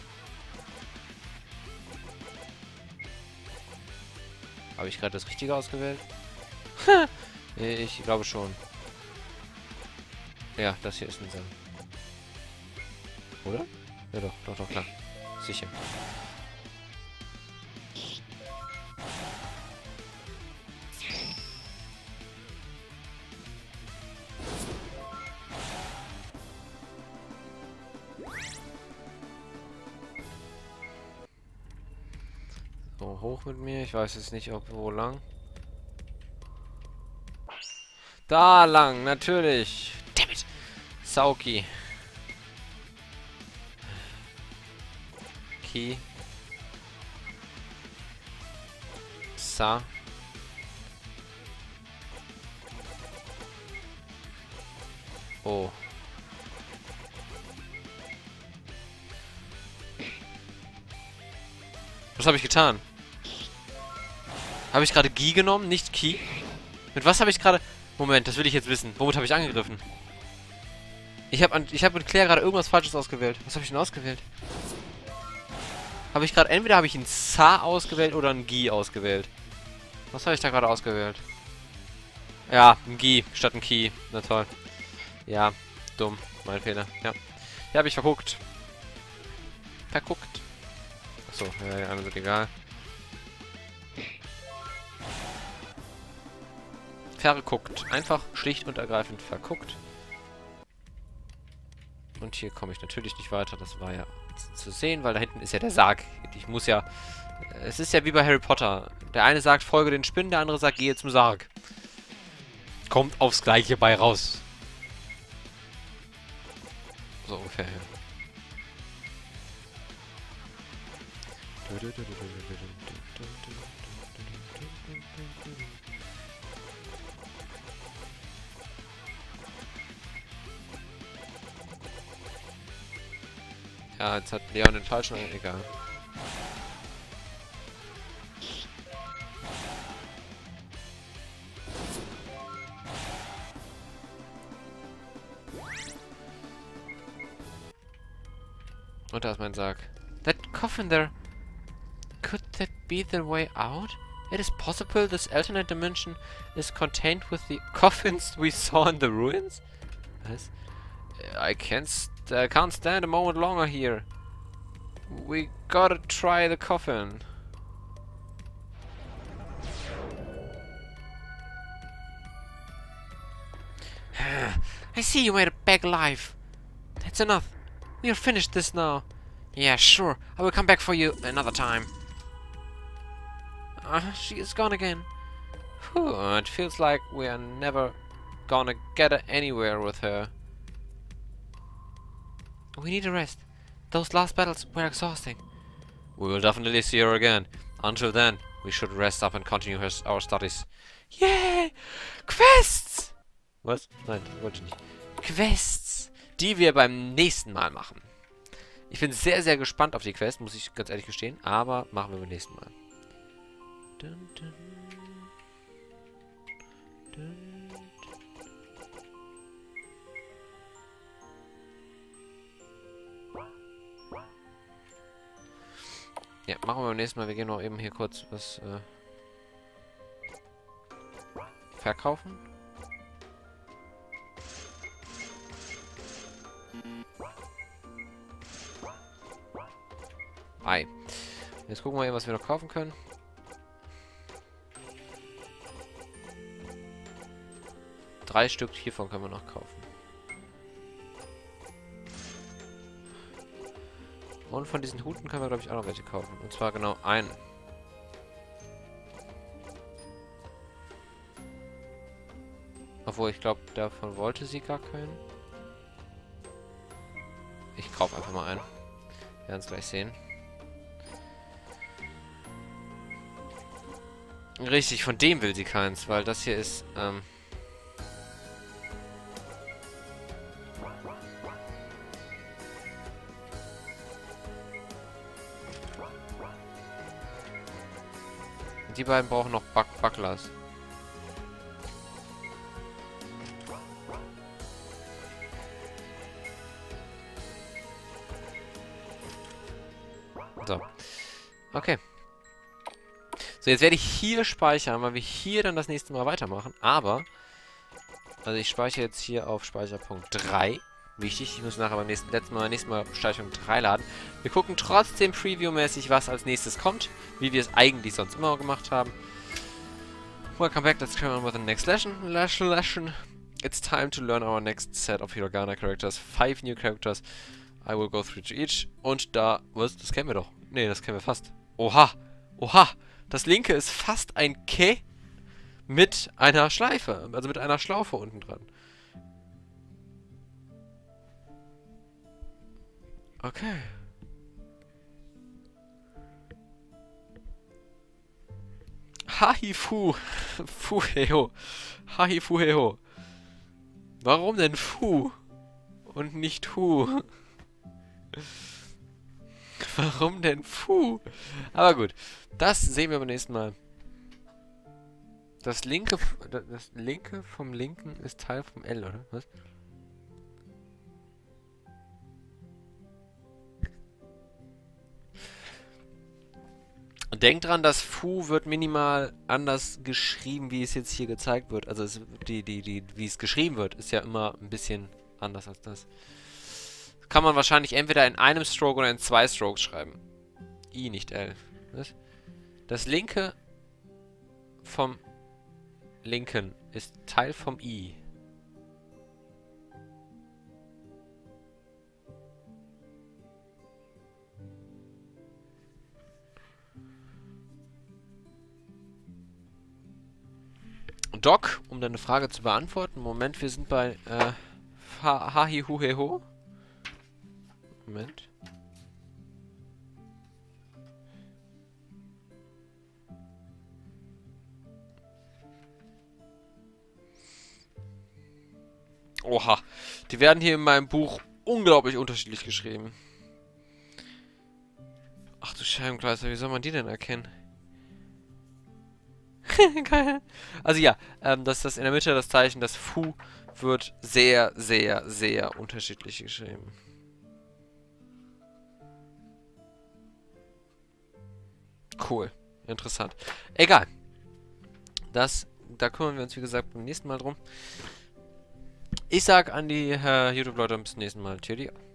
Habe ich gerade das Richtige ausgewählt? Ich glaube schon. Ja, das hier ist ein Sa. Oder? Ja doch, klar. Sicher. So, hoch mit mir. Ich weiß jetzt nicht, ob wo lang. Da lang, natürlich. Damn it. Sauki. Ki. Sa. Oh. Was habe ich getan? Habe ich gerade Gi genommen, nicht Ki? Mit was habe ich gerade... Moment, das will ich jetzt wissen. Womit habe ich angegriffen? Ich habe mit Claire gerade irgendwas Falsches ausgewählt. Was habe ich denn ausgewählt? Habe ich gerade... Entweder habe ich ein Sa ausgewählt oder ein Gi ausgewählt. Was habe ich da gerade ausgewählt? Ja, ein Gi statt ein Ki. Na toll. Ja, dumm. Mein Fehler. Ja. Ja, habe ich verguckt. Verguckt. Achso, ja, die anderen sind egal. Verguckt. Einfach schlicht und ergreifend verguckt. Und hier komme ich natürlich nicht weiter. Das war ja zu sehen, weil da hinten ist ja der Sarg. Ich muss ja... Es ist ja wie bei Harry Potter. Der eine sagt, folge den Spinnen, der andere sagt, gehe zum Sarg. Kommt aufs Gleiche bei raus. So ungefähr, ja. Ja, jetzt hat Leon den falschen... Egal. Und da ist mein Sarg. That coffin there... Could that be the way out? It is possible this alternate dimension is contained with the coffins we saw in the ruins? Was? I can't stand a moment longer here. We gotta try the coffin. I see you made it back alive. That's enough. We are finished this now. Yeah, sure. I will come back for you another time. She is gone again. Whew, it feels like we are never gonna get anywhere with her. We need a rest. Those last battles were exhausting. We will definitely see her again. Until then, we should rest up and continue our studies. Yay! Quests! Was? Nein, wollte ich nicht. Quests, die wir beim nächsten Mal machen. Ich bin sehr, sehr gespannt auf die Quest, muss ich ganz ehrlich gestehen. Aber machen wir beim nächsten Mal. Dun, dun, dun, dun. Ja, machen wir beim nächsten Mal. Wir gehen noch eben hier kurz was verkaufen. Ei. Jetzt gucken wir eben, was wir noch kaufen können. Drei Stück hiervon können wir noch kaufen. Und von diesen Huten können wir, glaube ich, auch noch welche kaufen. Und zwar genau einen. Obwohl, ich glaube, davon wollte sie gar keinen. Ich kaufe einfach mal einen. Wir werden es gleich sehen. Richtig, von dem will sie keins, weil das hier ist, die beiden brauchen noch Bucklers. So. Okay. So, jetzt werde ich hier speichern, weil wir hier dann das nächste Mal weitermachen. Aber, also ich speichere jetzt hier auf Speicherpunkt 3. Wichtig, ich muss nachher beim nächsten Mal Speicherpunkt 3 laden. Wir gucken trotzdem Preview-mäßig, was als nächstes kommt. Wie wir es eigentlich sonst immer gemacht haben. Welcome back, let's carry on with the next lesson. It's time to learn our next set of Hiragana characters. 5 new characters. I will go through to each. Und da, was? Das kennen wir doch. Nee, das kennen wir fast. Oha! Oha! Das linke ist fast ein Ke mit einer Schleife. Also mit einer Schlaufe unten dran. Okay. Hahifu. Fuheo. Hahifuheo. Warum denn Fu? Und nicht Hu? Warum denn Fu? Aber gut. Das sehen wir beim nächsten Mal. Das linke vom linken ist Teil vom L, oder? Was? Denkt dran, das Fu wird minimal anders geschrieben, wie es jetzt hier gezeigt wird. Also wie es geschrieben wird, ist ja immer ein bisschen anders als das. Kann man wahrscheinlich entweder in einem Stroke oder in 2 Strokes schreiben. I, nicht L. Was? Das linke vom linken ist Teil vom I. Doc, um deine Frage zu beantworten. Moment, wir sind bei Hahihuheho. Moment. Oha. Die werden hier in meinem Buch unglaublich unterschiedlich geschrieben. Ach du Scheibenkleister, wie soll man die denn erkennen? Geil. Also ja, das in der Mitte das Zeichen, das Fu wird sehr, sehr, sehr unterschiedlich geschrieben. Cool. Interessant. Egal. Da kümmern wir uns, wie gesagt, beim nächsten Mal drum. Ich sag an die YouTube-Leute bis zum nächsten Mal. Tschüss.